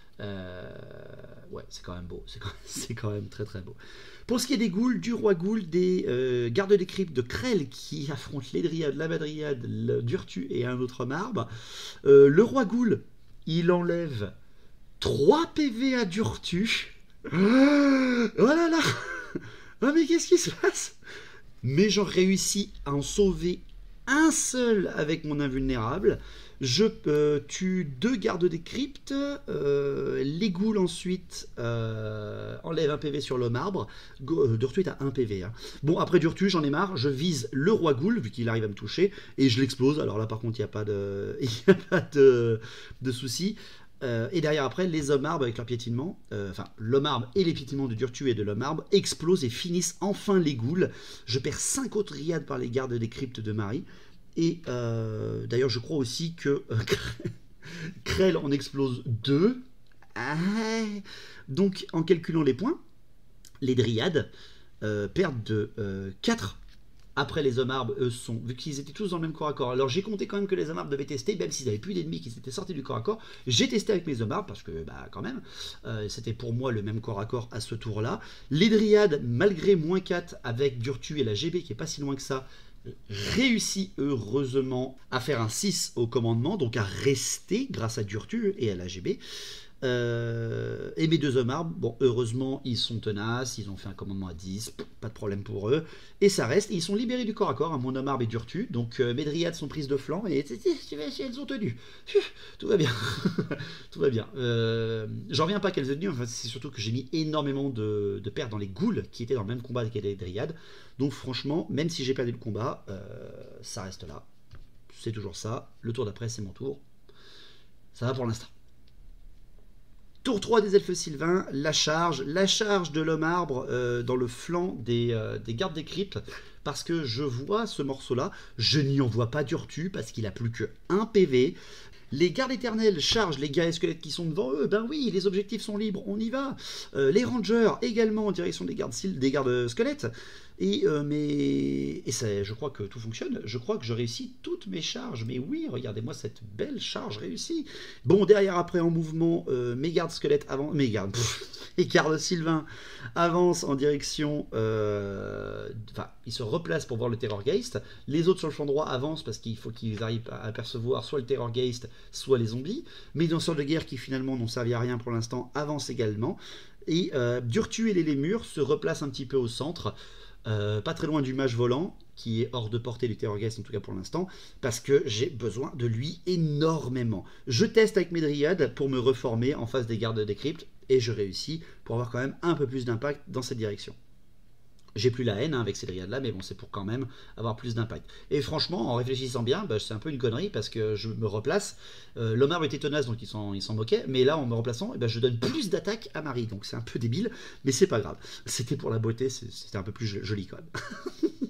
[SPEAKER 2] Ouais, c'est quand même beau, c'est quand même très très beau. Pour ce qui est des ghouls, du roi ghoul, des gardes des cryptes de Krell qui affrontent les dryades, la badryade, le Durtu et un autre marbre. Le roi ghoul, il enlève 3 PV à Durtu. Oh là là. Oh mais qu'est-ce qui se passe? Mais j'en réussis à en sauver un seul avec mon invulnérable. Je tue 2 gardes des cryptes. Les ghouls ensuite enlèvent un PV sur le marbre. Durtu est à 1 PV. Hein. Bon, après Durtu, j'en ai marre. Je vise le roi ghoul, vu qu'il arrive à me toucher, et je l'explose. Alors là, par contre, il n'y a pas de souci. Et derrière après, les hommes arbres avec leur piétinement, enfin l'homme arbre et les piétinements de Durtu et de l'homme arbre explosent et finissent enfin les ghouls. Je perds 5 autres riades par les gardes des cryptes de Marie. Et d'ailleurs, je crois aussi que Krell en explose 2. Donc, en calculant les points, les dryades perdent de 4. Après, les hommes arbres, eux, vu qu'ils étaient tous dans le même corps à corps. Alors, j'ai compté quand même que les hommes arbres devaient tester, même s'ils n'avaient plus d'ennemis qui s'étaient sortis du corps à corps. J'ai testé avec mes hommes arbres, parce que, bah, quand même, c'était pour moi le même corps à corps à ce tour-là. Les dryades, malgré -4 avec Durtu et la GB, qui est pas si loin que ça, réussit heureusement à faire un 6 au commandement, donc à rester grâce à Durtu et à l'AGB. Et mes 2 hommes arbres, bon, heureusement, ils sont tenaces, ils ont fait un commandement à 10, pas de problème pour eux, et ça reste, ils sont libérés du corps à corps, hein, mon homme arbre et Durtu, donc mes dryades sont prises de flanc, et elles ont tenu. Tout va bien. Tout va bien. J'en reviens pas qu'elles aient tenu, enfin, c'est surtout que j'ai mis énormément de pertes dans les ghouls qui étaient dans le même combat que les dryades, donc franchement, même si j'ai perdu le combat, ça reste là. C'est toujours ça. Le tour d'après, c'est mon tour. Ça va pour l'instant. Tour 3 des elfes sylvains, la charge de l'homme arbre dans le flanc des gardes des cryptes, parce que je vois ce morceau-là, je n'y en vois pas Durtu, parce qu'il a plus que 1 PV. Les gardes éternels chargent les guerriers squelettes qui sont devant eux, ben oui, les objectifs sont libres, on y va. Les rangers également en direction des gardes squelettes. Et ça, je crois que tout fonctionne. Je crois que je réussis toutes mes charges. Mais oui, regardez-moi cette belle charge réussie. Bon, derrière, après, en mouvement, mes gardes squelettes avancent. Mes gardes sylvains avancent en direction. Enfin, ils se replacent pour voir le Terrorgeist. Les autres sur le flanc droit avancent parce qu'il faut qu'ils arrivent à apercevoir soit le Terrorgeist, soit les zombies. Mes danseurs de guerre qui finalement n'ont servi à rien pour l'instant avancent également. Et Durtu et les lémures se replacent un petit peu au centre. Pas très loin du mage volant, qui est hors de portée du Terrorgeist en tout cas pour l'instant, parce que j'ai besoin de lui énormément. Je teste avec mes dryades pour me reformer en face des gardes des cryptes, et je réussis pour avoir quand même un peu plus d'impact dans cette direction. J'ai plus la haine avec ces dryades là, mais bon, c'est pour quand même avoir plus d'impact. Et franchement, en réfléchissant bien, bah, c'est un peu une connerie parce que je me replace. L'homme arbre était tenace, donc il s'en moquait, mais là en me remplaçant, bah, je donne plus d'attaque à Marie, donc c'est un peu débile, mais c'est pas grave. C'était pour la beauté, c'était un peu plus joli quand même.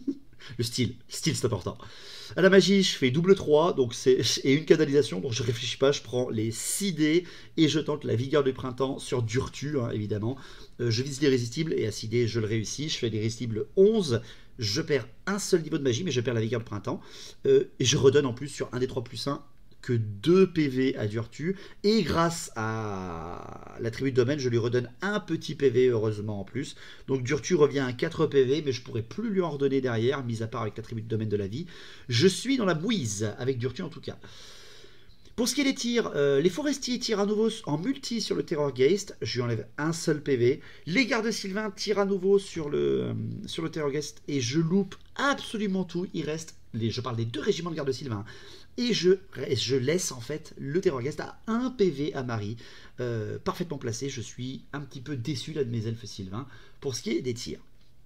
[SPEAKER 2] Le style, c'est important. À la magie, je fais double 3 donc et une canalisation, donc je réfléchis pas, je prends les 6 dés et je tente la vigueur du printemps sur Durtu, hein, évidemment. Je vise l'irrésistible et à 6 dés, je le réussis. Je fais l'irrésistible 11. Je perds un seul niveau de magie, mais je perds la vigueur du printemps. Et je redonne en plus sur un des 3 plus 1 que 2 PV à Durtu. Et grâce à l'attribut de domaine, je lui redonne un petit PV, heureusement, en plus. Donc Durtu revient à 4 PV, mais je pourrais plus lui en redonner derrière, mis à part avec l'attribut de domaine de la vie. Je suis dans la bouise, avec Durtu en tout cas. Pour ce qui est des tirs, les forestiers tirent à nouveau en multi sur le Terrorgeist. Je lui enlève un seul PV. Les gardes Sylvains tirent à nouveau sur le Terrorgeist et je loupe absolument tout. Il reste, je parle des 2 régiments de gardes Sylvains. Et je laisse en fait le Terrorgeist à 1 PV à Marie. Parfaitement placé. Je suis un petit peu déçu là de mes elfes Sylvains pour ce qui est des tirs.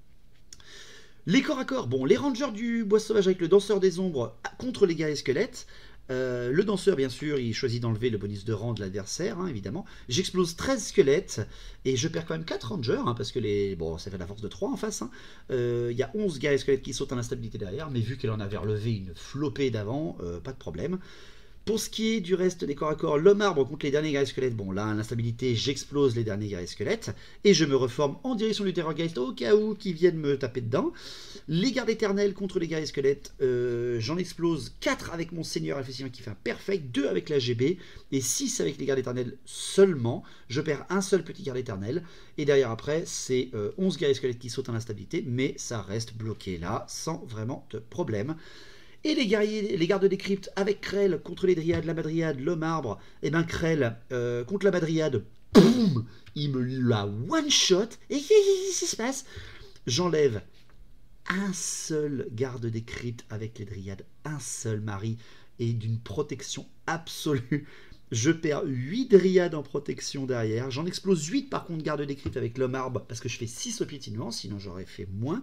[SPEAKER 2] Les corps à corps. Bon, les rangers du bois sauvage avec le danseur des ombres contre les guerriers squelettes. Le danseur, bien sûr, il choisit d'enlever le bonus de rang de l'adversaire, hein, évidemment. J'explose 13 squelettes et je perds quand même 4 rangers, hein, parce que ça fait la force de 3 en face. Il y a 11 guerriers squelettes qui sautent à l'instabilité derrière, mais vu qu'elle en avait relevé une flopée d'avant, pas de problème. Pour ce qui est du reste des corps à corps, l'homme arbre contre les derniers guerriers squelettes. Bon, là, à l'instabilité, j'explose les derniers guerriers squelettes et je me reforme en direction du Terrorgeist au cas où qu'ils viennent me taper dedans. Les gardes éternels contre les guerriers squelettes, j'en explose 4 avec mon seigneur alphésien qui fait un perfect, 2 avec la GB et 6 avec les gardes éternels seulement. Je perds un seul petit garde éternel et derrière après, c'est 11 guerriers squelettes qui sautent à l'instabilité, mais ça reste bloqué là sans vraiment de problème. Et les gardes des cryptes avec Krell contre les dryades, la madriade, l'homme arbre. Et ben Krell contre la madriade, boum, il me la one shot. Et qu'est-ce qui se passe? J'enlève un seul garde des cryptes avec les dryades, un seul mari et d'une protection absolue. Je perds 8 dryades en protection derrière. J'en explose 8 par contre garde des cryptes avec l'homme arbre parce que je fais 6 au piétinement, sinon j'aurais fait moins.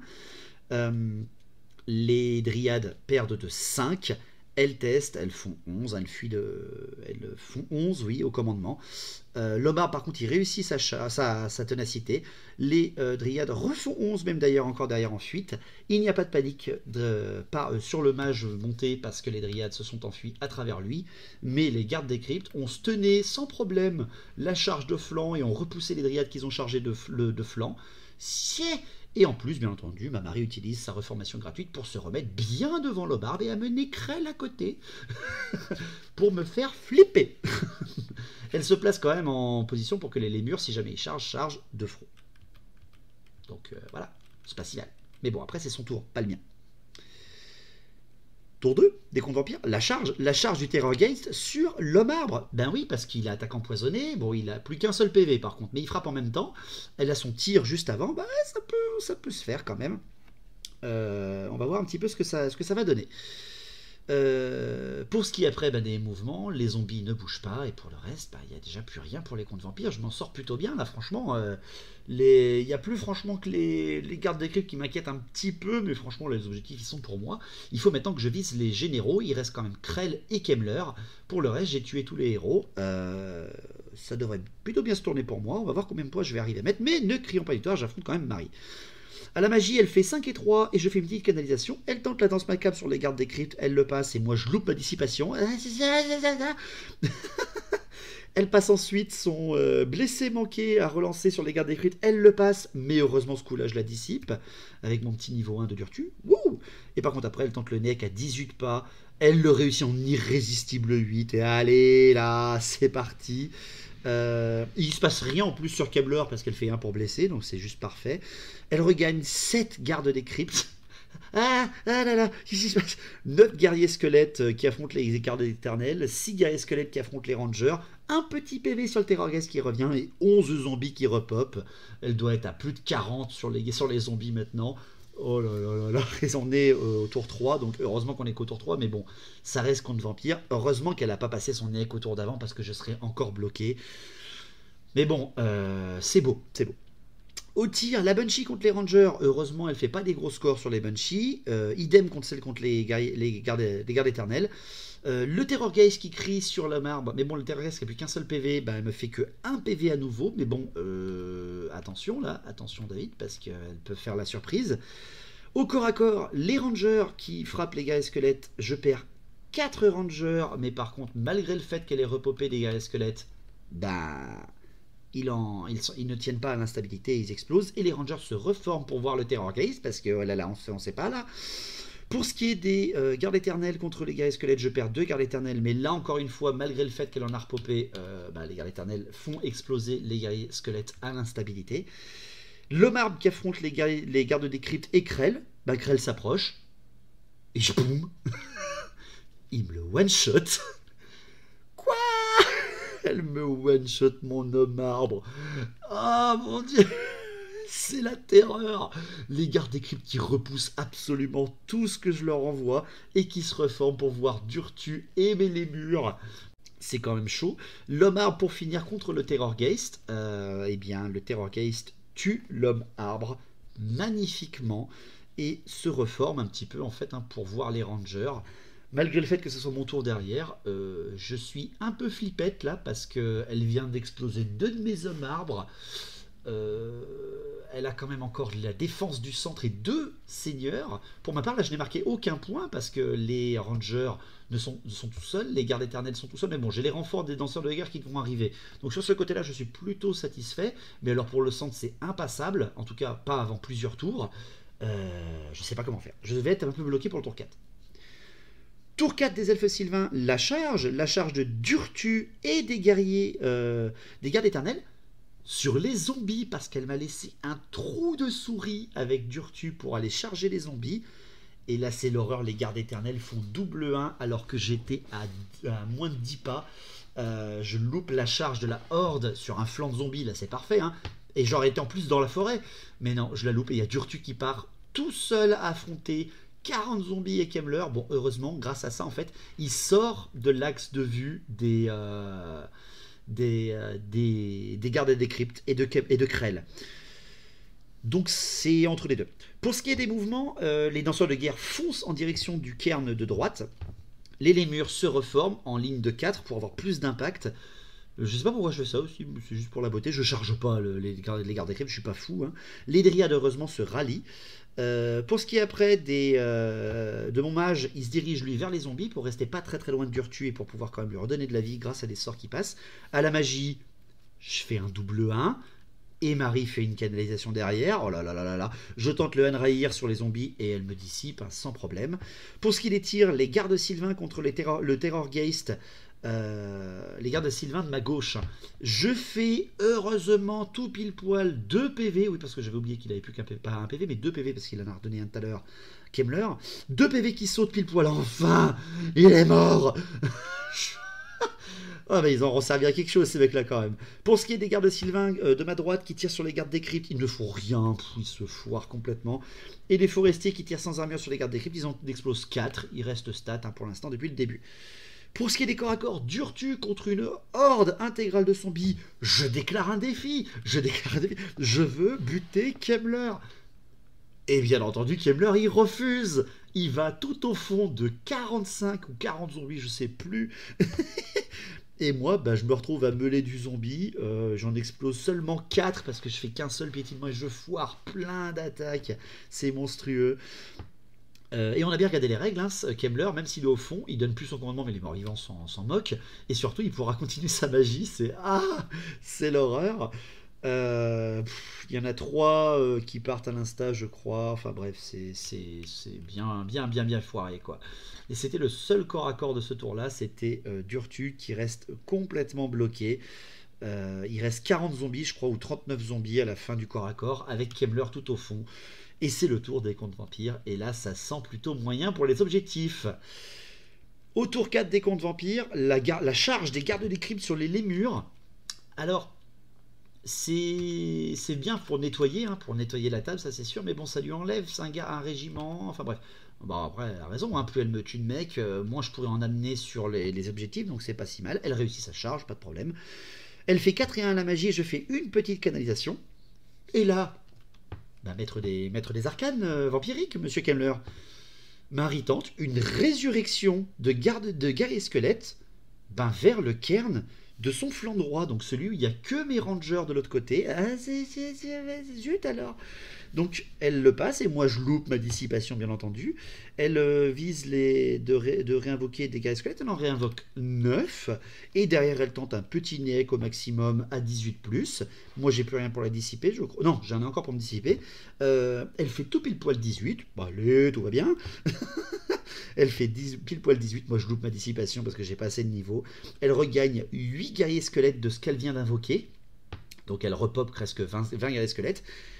[SPEAKER 2] Les dryades perdent de 5. Elles testent, elles font 11. Elles font 11, oui, au commandement. L'homme arbre, par contre, il réussit sa ténacité. Les dryades refont 11, même d'ailleurs, encore derrière en fuite. Il n'y a pas de panique sur le mage monté parce que les dryades se sont enfuies à travers lui. Mais les gardes des cryptes ont tenu sans problème la charge de flanc et ont repoussé les dryades qu'ils ont chargées de flanc. Et en plus, bien entendu, ma Marie utilise sa reformation gratuite pour se remettre bien devant l'homme arbre et amener Krell à côté pour me faire flipper. Elle se place quand même en position pour que les lémurs, si jamais ils chargent de front. Donc voilà, c'est pas si mal. Mais bon, après c'est son tour, pas le mien. Tour 2, des comptes vampires, la charge du Terrorgeist sur l'homme arbre. Ben oui, parce qu'il a attaque empoisonnée, bon, il a plus qu'un seul PV par contre, mais il frappe en même temps. Elle a son tir juste avant, ben ça peut se faire quand même. On va voir un petit peu ce que ça va donner. Pour ce qui est après des mouvements, les zombies ne bougent pas, et pour le reste, il n'y a déjà plus rien pour les comptes vampires. Je m'en sors plutôt bien là, franchement. Il n'y a plus franchement que les gardes des cryptes qui m'inquiètent un petit peu, mais franchement les objectifs ils sont pour moi. Il faut maintenant que je vise les généraux. Il reste quand même Krell et Kemmler. Pour le reste, j'ai tué tous les héros. Ça devrait plutôt bien se tourner pour moi. On va voir combien de points je vais arriver à mettre, mais ne crions pas victoire, j'affronte quand même Marie. À la magie, elle fait 5 et 3 et je fais une petite canalisation. Elle tente la danse macabre sur les gardes des cryptes, elle le passe et moi je loupe ma dissipation. Elle passe ensuite son blessé manqué à relancer sur les gardes des cryptes, elle le passe, mais heureusement ce coup-là je la dissipe avec mon petit niveau 1 de Durtu. Wouh, et par contre après elle tente le neck à 18 pas, elle le réussit en irrésistible 8 et allez là, c'est parti. Il se passe rien en plus sur Kemmler parce qu'elle fait 1 pour blesser, donc c'est juste parfait. Elle regagne 7 gardes des cryptes. Ah là là, qu'est-ce qui se passe? 9 guerriers squelettes qui affrontent les gardes éternels, 6 guerriers squelettes qui affrontent les rangers, un petit PV sur le Terrorgeist qui revient et 11 zombies qui repopent. Elle doit être à plus de 40 sur les zombies maintenant. Oh là là là là, on est au tour 3, donc heureusement qu'on est qu'au tour 3, mais bon, ça reste contre vampire. Heureusement qu'elle n'a pas passé son nec au tour d'avant parce que je serais encore bloqué. Mais bon, c'est beau, c'est beau. Au tir, la Banshee contre les Rangers, heureusement, elle fait pas des gros scores sur les Banshees. Idem contre celle contre les gardes éternels. Le Terrorgeist qui crie sur le marbre, mais bon, le Terrorgeist qui n'a plus qu'un seul PV, elle me fait que 1 PV à nouveau. Mais bon, attention là, attention David, parce qu'elle peut faire la surprise. Au corps à corps, les rangers qui frappent les guerriers squelettes, je perds 4 rangers, mais par contre, malgré le fait qu'elle ait repopé des guerriers squelettes, bah, ils ne tiennent pas à l'instabilité, ils explosent, et les rangers se reforment pour voir le terrorgeist, parce que là, on ne sait pas là. Pour ce qui est des gardes éternels contre les guerriers squelettes, je perds 2 gardes éternels, mais là encore une fois, malgré le fait qu'elle en a repopé, les gardes éternels font exploser les guerriers squelettes à l'instabilité. L'homme arbre qui affronte les gardes des cryptes et Krell, Krell s'approche, et boum, il me le one-shot. Quoi? Elle me one-shot mon homme arbre. Ah mon dieu, c'est la terreur. Les gardes des cryptes qui repoussent absolument tout ce que je leur envoie et qui se reforment pour voir Durtu aimer les murs. C'est quand même chaud. L'homme arbre pour finir contre le terrorgeist. Eh bien, le terrorgeist tue l'homme arbre magnifiquement et se reforme un petit peu en fait pour voir les rangers. Malgré le fait que ce soit mon tour derrière, je suis un peu flippette là parce qu'elle vient d'exploser 2 de mes hommes arbres. Elle a quand même encore la défense du centre et 2 seigneurs. Pour ma part, là, je n'ai marqué aucun point parce que les rangers sont tout seuls, les gardes éternels sont tout seuls, mais bon, j'ai les renforts des danseurs de guerre qui vont arriver. Donc sur ce côté-là, je suis plutôt satisfait. Mais alors pour le centre, c'est impassable, en tout cas pas avant plusieurs tours. Je ne sais pas comment faire. Je vais être un peu bloqué pour le tour 4. Tour 4 des elfes sylvains, la charge de Durtu et des guerriers, des gardes éternels, sur les zombies, parce qu'elle m'a laissé un trou de souris avec Durtu pour aller charger les zombies. Et là, c'est l'horreur, les gardes éternels font double 1 alors que j'étais à moins de 10 pas. Je loupe la charge de la horde sur un flanc de zombies, là c'est parfait. Hein. Et j'aurais été en plus dans la forêt. Mais non, je la loupe et il y a Durtu qui part tout seul à affronter 40 zombies et Kemmler. Bon, heureusement, grâce à ça, en fait, il sort de l'axe de vue des gardes des cryptes et de Krell. Donc c'est entre les deux. Pour ce qui est des mouvements, les danseurs de guerre foncent en direction du cairn de droite. Les lémurs se reforment en ligne de 4 pour avoir plus d'impact. Je sais pas pourquoi je fais ça aussi, c'est juste pour la beauté. Je charge pas les gardes des cryptes, je suis pas fou. Hein. Les dryades heureusement se rallient. Pour ce qui est après de mon mage, il se dirige lui vers les zombies pour rester pas très très loin de Durtu et pour pouvoir quand même lui redonner de la vie grâce à des sorts qui passent. À la magie, je fais un double 1 et Marie fait une canalisation derrière. Oh là là là là là. Je tente le Enrahir sur les zombies et elle me dissipe sans problème. Pour ce qui est des tirs, les gardes sylvains contre le terrorgeist. Les gardes sylvains de ma gauche, je fais heureusement tout pile poil 2 PV, oui parce que j'avais oublié qu'il avait plus pas un PV mais 2 PV parce qu'il en a redonné un tout à l'heure, Kemmler, 2 PV qui sautent pile poil, enfin il est mort. Ah mais ils ont servi à quelque chose ces mecs là quand même. Pour ce qui est des gardes sylvains de ma droite qui tirent sur les gardes des cryptes, ils ne font rien, ils se foirent complètement. Et les forestiers qui tirent sans armure sur les gardes des cryptes, ils en explosent 4, il reste stat pour l'instant depuis le début. Pour ce qui est des corps à corps, Durtu contre une horde intégrale de zombies, je déclare un défi. Je veux buter Kemmler. Et bien entendu, Kemmler, il refuse. Il va tout au fond de 45 ou 40 zombies, je sais plus. Et moi, je me retrouve à meuler du zombie. J'en explose seulement 4 parce que je fais qu'un seul piétinement et je foire plein d'attaques. C'est monstrueux. Et on a bien regardé les règles, hein. Kemmler, même s'il est au fond, il donne plus son commandement, mais les morts-vivants s'en moquent. Et surtout, il pourra continuer sa magie. C'est l'horreur. Il y en a 3 qui partent à l'insta, je crois. Enfin bref, c'est bien foiré, quoi. Et c'était le seul corps à corps de ce tour-là. C'était Durtu qui reste complètement bloqué. Il reste 40 zombies, je crois, ou 39 zombies à la fin du corps à corps, avec Kemmler tout au fond. Et c'est le tour des contes vampires. Et là, ça sent plutôt moyen pour les objectifs. Au tour 4 des contes vampires, la charge des gardes des cryptes sur les lémurs. Alors, c'est bien pour nettoyer la table, ça c'est sûr. Mais bon, ça lui enlève un régiment. Enfin bref. Bon, après, elle a raison. Hein, plus elle me tue de mecs, moins je pourrais en amener sur les objectifs. Donc c'est pas si mal. Elle réussit sa charge, pas de problème. Elle fait 4 et 1 à la magie et je fais une petite canalisation. Et là... maître des arcanes vampiriques, monsieur Kemmler. Marie tente une résurrection de guerriers squelettes vers le cairn de son flanc droit, donc celui où il n'y a que mes rangers de l'autre côté. Ah, zut alors. Donc elle le passe et moi je loupe ma dissipation bien entendu. Elle vise de réinvoquer des guerriers squelettes, elle en réinvoque 9 et derrière elle tente un petit nec au maximum à 18+. Moi j'ai plus rien pour la dissiper, je crois. Non, j'en ai encore pour me dissiper. Elle fait tout pile poil 18. Bah, allez, tout va bien. Elle fait pile poil 18. Moi je loupe ma dissipation parce que j'ai pas assez de niveau. Elle regagne 8 guerriers squelettes de ce qu'elle vient d'invoquer. Donc elle repop presque 20 guerriers squelettes.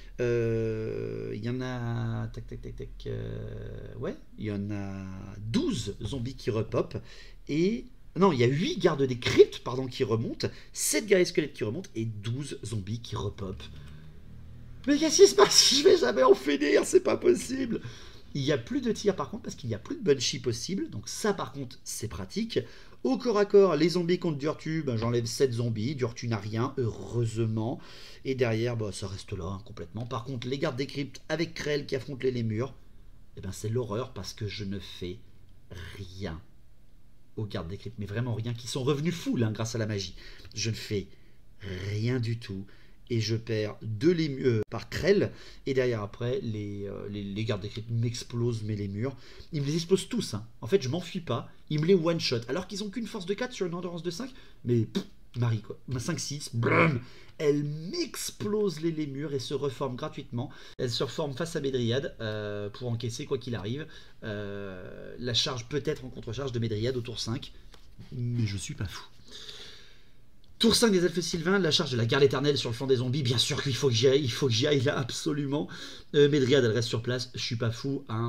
[SPEAKER 2] Il y en a. Tac, tac, tac, tac. Ouais, il y en a 12 zombies qui repop. Et. Non, il y a 8 gardes des cryptes pardon, qui remontent, 7 guerriers squelettes qui remontent et 12 zombies qui repop. Mais qu'est-ce qui se passe? Je vais jamais en finir, c'est pas possible. Il n'y a plus de tir par contre parce qu'il n'y a plus de bunchy possible. Donc ça par contre c'est pratique. Au corps à corps, les zombies contre Durtu, ben, j'enlève 7 zombies. Durtu n'a rien, heureusement. Et derrière, bah, ça reste là hein, complètement. Par contre, les gardes des cryptes avec Krell qui affrontent les lémurs, eh ben, c'est l'horreur parce que je ne fais rien aux gardes des cryptes. Mais vraiment rien, qui sont revenus full hein, grâce à la magie. Je ne fais rien du tout. Et je perds 2 lémurs par Krell. Et derrière, après, les gardes des cryptes m'explosent mes lémurs. Ils me les explosent tous. Hein. En fait, je m'enfuis pas. Ils me les one-shot. Alors qu'ils ont qu'une force de 4 sur une endurance de 5. Mais, Marie, quoi. 5-6, blum. Elle m'explose les lémurs et se reforme gratuitement. Elle se reforme face à Médriade pour encaisser quoi qu'il arrive. La charge peut être en contre-charge de Médriade au tour 5. Mais je suis pas fou. Tour 5 des elfes sylvains, la charge de la garde éternelle sur le flanc des zombies, bien sûr qu'il faut que j'y aille, il faut que j'y aille là absolument. Médriade elle reste sur place, je suis pas fou, hein.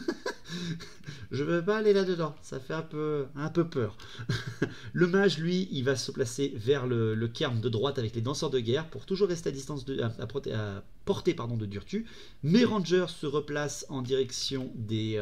[SPEAKER 2] Je veux pas aller là-dedans, ça fait un peu peur. Le mage lui, il va se placer vers le cairn de droite avec les danseurs de guerre pour toujours rester à distance à portée de Durtu. Mes rangers se replacent en direction des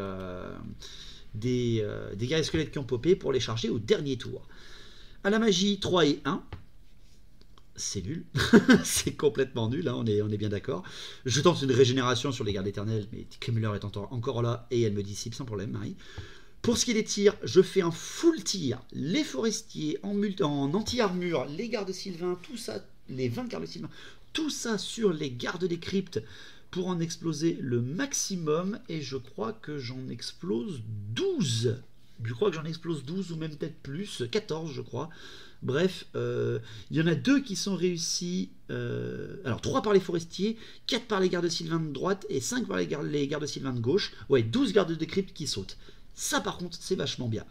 [SPEAKER 2] guerriers squelettes qui ont popé pour les charger au dernier tour. À la magie, 3 et 1. C'est nul. C'est complètement nul, hein, on est bien d'accord. Je tente une régénération sur les gardes éternelles, mais Kemmler est encore là et elle me dissipe sans problème, Marie. Pour ce qui est des tirs, je fais un full tir. Les forestiers en anti-armure, les gardes sylvains, tout ça, les 20 gardes sylvains, tout ça sur les gardes des cryptes pour en exploser le maximum. Et je crois que j'en explose 12. Je crois que j'en explose 12 ou même peut-être plus, 14 je crois. Bref, il y en a 2 qui sont réussis. Alors 3 par les forestiers, 4 par les gardes sylvains de droite et 5 par les gardes sylvains de gauche. Ouais, 12 gardes de crypte qui sautent. Ça par contre, c'est vachement bien.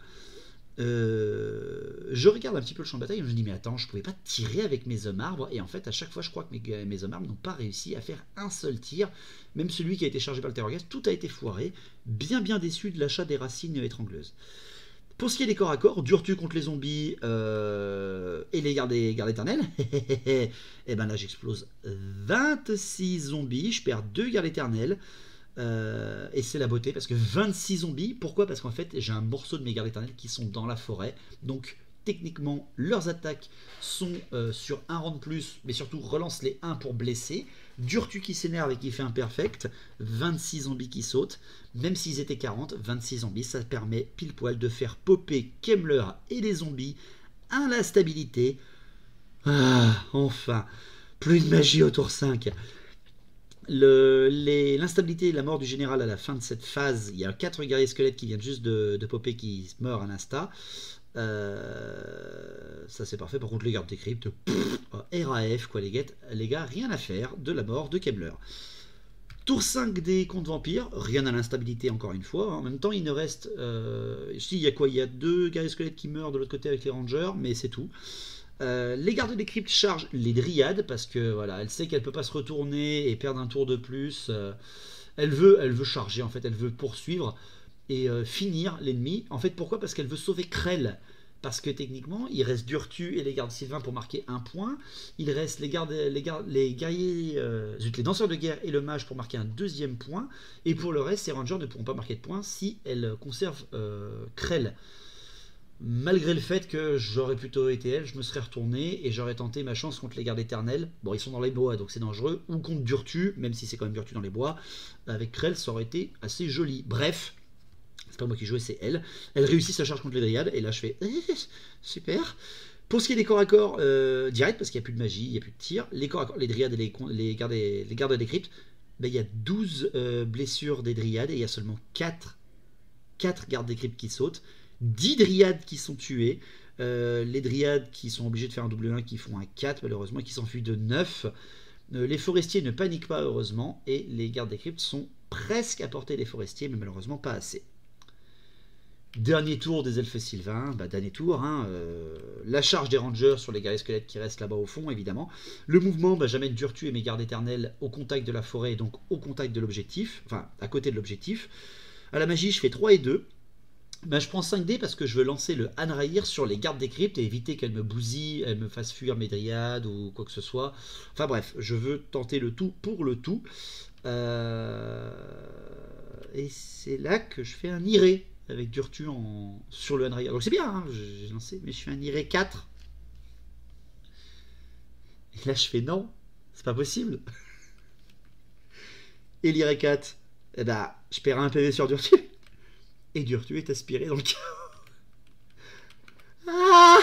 [SPEAKER 2] Je regarde un petit peu le champ de bataille et je me dis mais attends, je pouvais pas tirer avec mes hommes arbres et en fait à chaque fois je crois que mes hommes arbres n'ont pas réussi à faire un seul tir, même celui qui a été chargé par le terrorgaz, tout a été foiré, bien déçu de l'achat des racines étrangleuses. Pour ce qui est des corps à corps, Durtu contre les zombies et les gardes éternels, et ben là j'explose 26 zombies, je perds 2 gardes éternels. Et c'est la beauté parce que 26 zombies, pourquoi? Parce qu'en fait j'ai un morceau de mes gardes éternels qui sont dans la forêt, donc techniquement leurs attaques sont sur un rang de plus, mais surtout relance les 1 pour blesser. Durtu qui s'énerve et qui fait un perfect, 26 zombies qui sautent, même s'ils étaient 40, 26 zombies, ça permet pile poil de faire popper Kemmler et les zombies à la stabilité. Ah, enfin, plus de magie au tour 5. L'instabilité et la mort du général à la fin de cette phase, il y a 4 guerriers squelettes qui viennent juste de popper qui meurent à l'insta. Ça c'est parfait. Par contre les gardes des cryptes, RAF quoi les gars, rien à faire de la mort de Kemmler. Tour 5 des contes vampires, rien à l'instabilité encore une fois. En même temps il ne reste ici il y a quoi, il y a 2 guerriers squelettes qui meurent de l'autre côté avec les rangers, mais c'est tout. Les gardes des cryptes chargent les dryades parce que voilà, elle sait qu'elle peut pas se retourner et perdre un tour de plus. Elle veut charger en fait, elle veut poursuivre et finir l'ennemi. En fait, pourquoi? Parce qu'elle veut sauver Krell. Parce que techniquement, il reste Durtu et les gardes sylvains pour marquer 1 point. Il reste les guerriers, les danseurs de guerre et le mage pour marquer un 2e point. Et pour le reste, ces rangers ne pourront pas marquer de points si elles conservent Krell. Malgré le fait que j'aurais plutôt été elle, je me serais retourné et j'aurais tenté ma chance contre les gardes éternels. Bon, ils sont dans les bois donc c'est dangereux. Ou contre Durtu, même si c'est quand même Durtu dans les bois. Avec Krell, ça aurait été assez joli. Bref. C'est pas moi qui jouais, c'est elle. Elle réussit sa charge contre les dryades, et là je fais super. Pour ce qui est des corps à corps, direct, parce qu'il n'y a plus de magie, il n'y a plus de tir, les corps à corps, les dryades et les gardes des cryptes, ben, il y a 12 blessures des dryades et il y a seulement 4 gardes des cryptes qui sautent, 10 dryades qui sont tuées, les dryades qui sont obligées de faire un double 1 qui font un 4 malheureusement et qui s'enfuient de 9. Les forestiers ne paniquent pas heureusement et les gardes des cryptes sont presque à portée des forestiers mais malheureusement pas assez. Dernier tour des elfes sylvains, dernier tour, la charge des rangers sur les guerriers squelettes qui restent là-bas au fond évidemment. Le mouvement, j'amène Durtu et mes gardes éternels au contact de la forêt et donc au contact de l'objectif, enfin à côté de l'objectif. À la magie je fais 3 et 2. Je prends 5 dés parce que je veux lancer le Anraïr sur les gardes des cryptes et éviter qu'elles me bousillent, elles me fassent fuir mes dryades ou quoi que ce soit. Enfin bref, je veux tenter le tout pour le tout. Et c'est là que je fais un Iré avec Durtu sur le Anraïr. Donc c'est bien, j'ai lancé, mais je fais un Iré 4. Et là je fais non, c'est pas possible. Et l'Iré 4, je perds un PV sur Durtu. Et Durtu est aspiré dans le chaos. Ah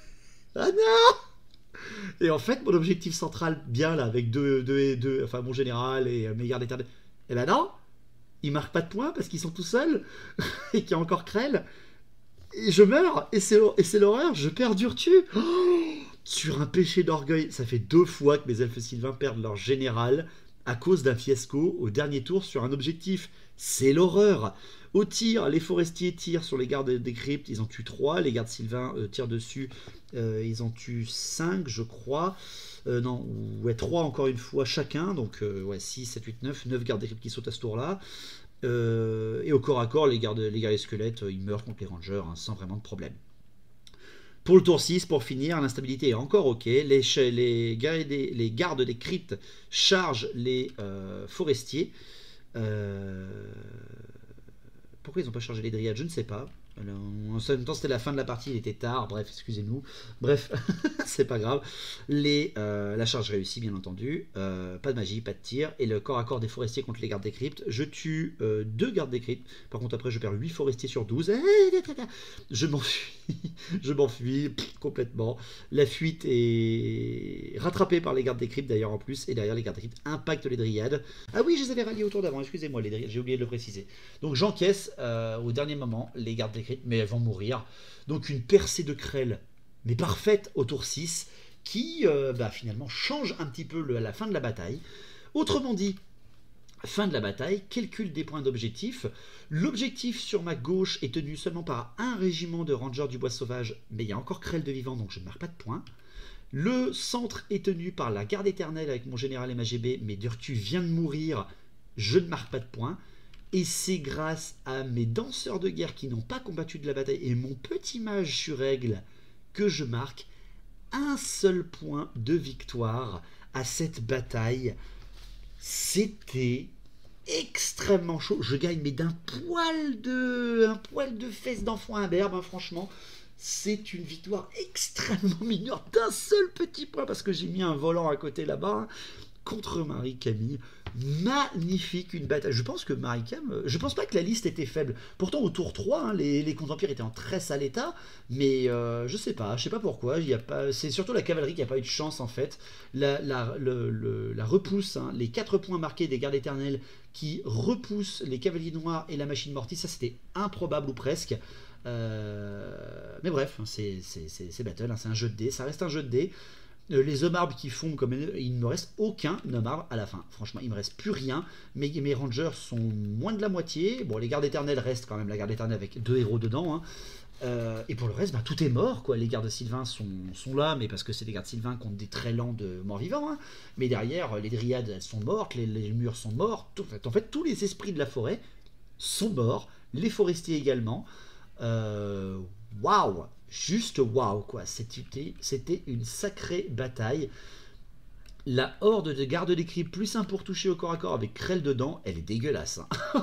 [SPEAKER 2] non. Et en fait, mon objectif central, bien là, avec 2 et 2, enfin mon général et mes gardes éternels, non, ils marquent pas de points parce qu'ils sont tout seuls et qu'il y a encore Krell. Et je meurs, et c'est l'horreur, je perds Durtu. Sur un péché d'orgueil, ça fait 2 fois que mes elfes sylvains perdent leur général à cause d'un fiasco au dernier tour sur un objectif. C'est l'horreur. Au tir, les forestiers tirent sur les gardes des cryptes, ils en tuent 3. Les gardes sylvains tirent dessus, ils en tuent 5, je crois. Non, ouais, 3 encore une fois chacun. Donc, 6, 7, 8, 9 gardes des cryptes qui sautent à ce tour-là. Et au corps à corps, les guerriers squelettes, ils meurent contre les rangers sans vraiment de problème. Pour le tour 6, pour finir, l'instabilité est encore ok. Les gardes des cryptes chargent les forestiers. Pourquoi ils n'ont pas chargé les dryades? Je ne sais pas. Alors, en même temps, c'était la fin de la partie, il était tard. Bref, excusez-nous. Bref, c'est pas grave. La charge réussit, bien entendu. Pas de magie, pas de tir. Et le corps à corps des forestiers contre les gardes des cryptes. Je tue 2 gardes des cryptes. Par contre, après, je perds 8 forestiers sur 12. Je m'enfuis. Je m'enfuis complètement. La fuite est rattrapée par les gardes des cryptes, d'ailleurs, en plus. Et derrière, les gardes des cryptes impactent les dryades. Ah oui, je les avais ralliés autour d'avant. Excusez-moi, les dryades, j'ai oublié de le préciser. Donc, j'encaisse au dernier moment les gardes des cryptes, mais elles vont mourir. Donc, une percée de Krell, mais parfaite au tour 6, qui finalement change un petit peu la fin de la bataille. Autrement dit, fin de la bataille, calcul des points d'objectif. L'objectif sur ma gauche est tenu seulement par un régiment de rangers du bois sauvage, mais il y a encore Krell de vivant, donc je ne marque pas de points. Le centre est tenu par la garde éternelle avec mon général et ma GB, mais Durtu vient de mourir, je ne marque pas de points. Et c'est grâce à mes danseurs de guerre qui n'ont pas combattu de la bataille et mon petit mage sur règle que je marque un seul point de victoire à cette bataille. C'était extrêmement chaud. Je gagne mais d'un poil de fesses d'enfant imberbe, franchement. C'est une victoire extrêmement mineure d'un seul petit point parce que j'ai mis un volant à côté là-bas contre Marie-Camille. Magnifique, une bataille. Je pense que Marie-Cam, je pense pas que la liste était faible. Pourtant au tour 3, les contre-empires étaient en très sale état, mais je sais pas pourquoi. C'est surtout la cavalerie qui n'a pas eu de chance en fait. La repousse, les 4 points marqués des gardes éternels qui repoussent les cavaliers noirs et la machine mortis, ça c'était improbable ou presque. Mais bref, c'est battle, c'est un jeu de dés, ça reste un jeu de dés. Les hommes arbres qui font comme il ne me reste aucun homme arbre à la fin. Franchement, il me reste plus rien. Mes rangers sont moins de la moitié. Bon, les gardes éternels restent quand même la garde éternelle avec 2 héros dedans. Et pour le reste, tout est mort, quoi. Les gardes sylvains sont là, mais parce que c'est des gardes sylvains contre des très lents de morts-vivants. Mais derrière, les dryades elles sont mortes, les murs sont morts. En fait, tous les esprits de la forêt sont morts. Les forestiers également. Waouh! Juste waouh, quoi. C'était une sacrée bataille. La horde de garde des cryptes plus un pour toucher au corps à corps avec Krell dedans, elle est dégueulasse.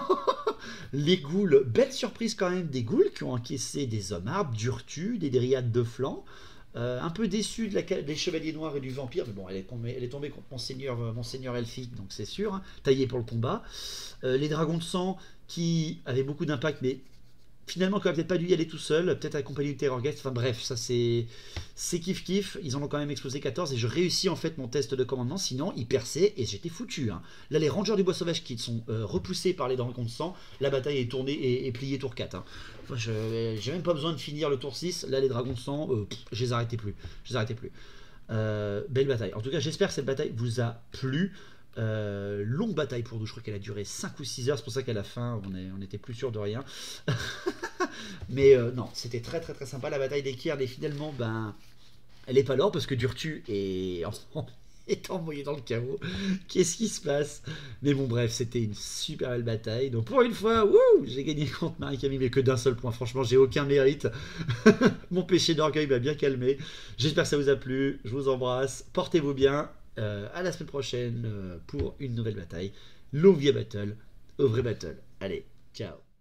[SPEAKER 2] Les ghouls, belle surprise quand même des ghouls qui ont encaissé des hommes arbres, Durtu, des dryades de flanc. Un peu déçu des chevaliers noirs et du vampire, mais bon, elle est tombée contre monseigneur elfique, donc c'est sûr, taillé pour le combat. Les dragons de sang qui avaient beaucoup d'impact, mais finalement, quand même peut-être pas dû y aller tout seul, peut-être accompagné du Terror Guest. Enfin bref, ça c'est kiff-kiff. Ils en ont quand même explosé 14 et je réussis en fait mon test de commandement. Sinon, ils perçaient et j'étais foutu. Hein. Là, les Rangers du Bois Sauvage qui sont repoussés par les dragons de sang, la bataille est tournée et pliée tour 4. Hein. Enfin, j'ai même pas besoin de finir le tour 6. Là, les dragons de sang, je les arrêtais plus. Belle bataille. En tout cas, j'espère que cette bataille vous a plu. Longue bataille pour nous, je crois qu'elle a duré 5 ou 6 heures, c'est pour ça qu'à la fin on était plus sûr de rien. Mais non, c'était très très très sympa la bataille des Cairns et finalement elle est pas là parce que Durtu est envoyé dans le chaos. Qu'est-ce qui se passe? Mais bon bref, c'était une super belle bataille. Donc pour une fois, j'ai gagné contre Marie-Camille mais que d'un seul point. Franchement, j'ai aucun mérite. Mon péché d'orgueil m'a bien calmé. J'espère que ça vous a plu. Je vous embrasse. Portez-vous bien. À la semaine prochaine pour une nouvelle bataille. Longue vie à battle, au vrai battle. Allez, ciao.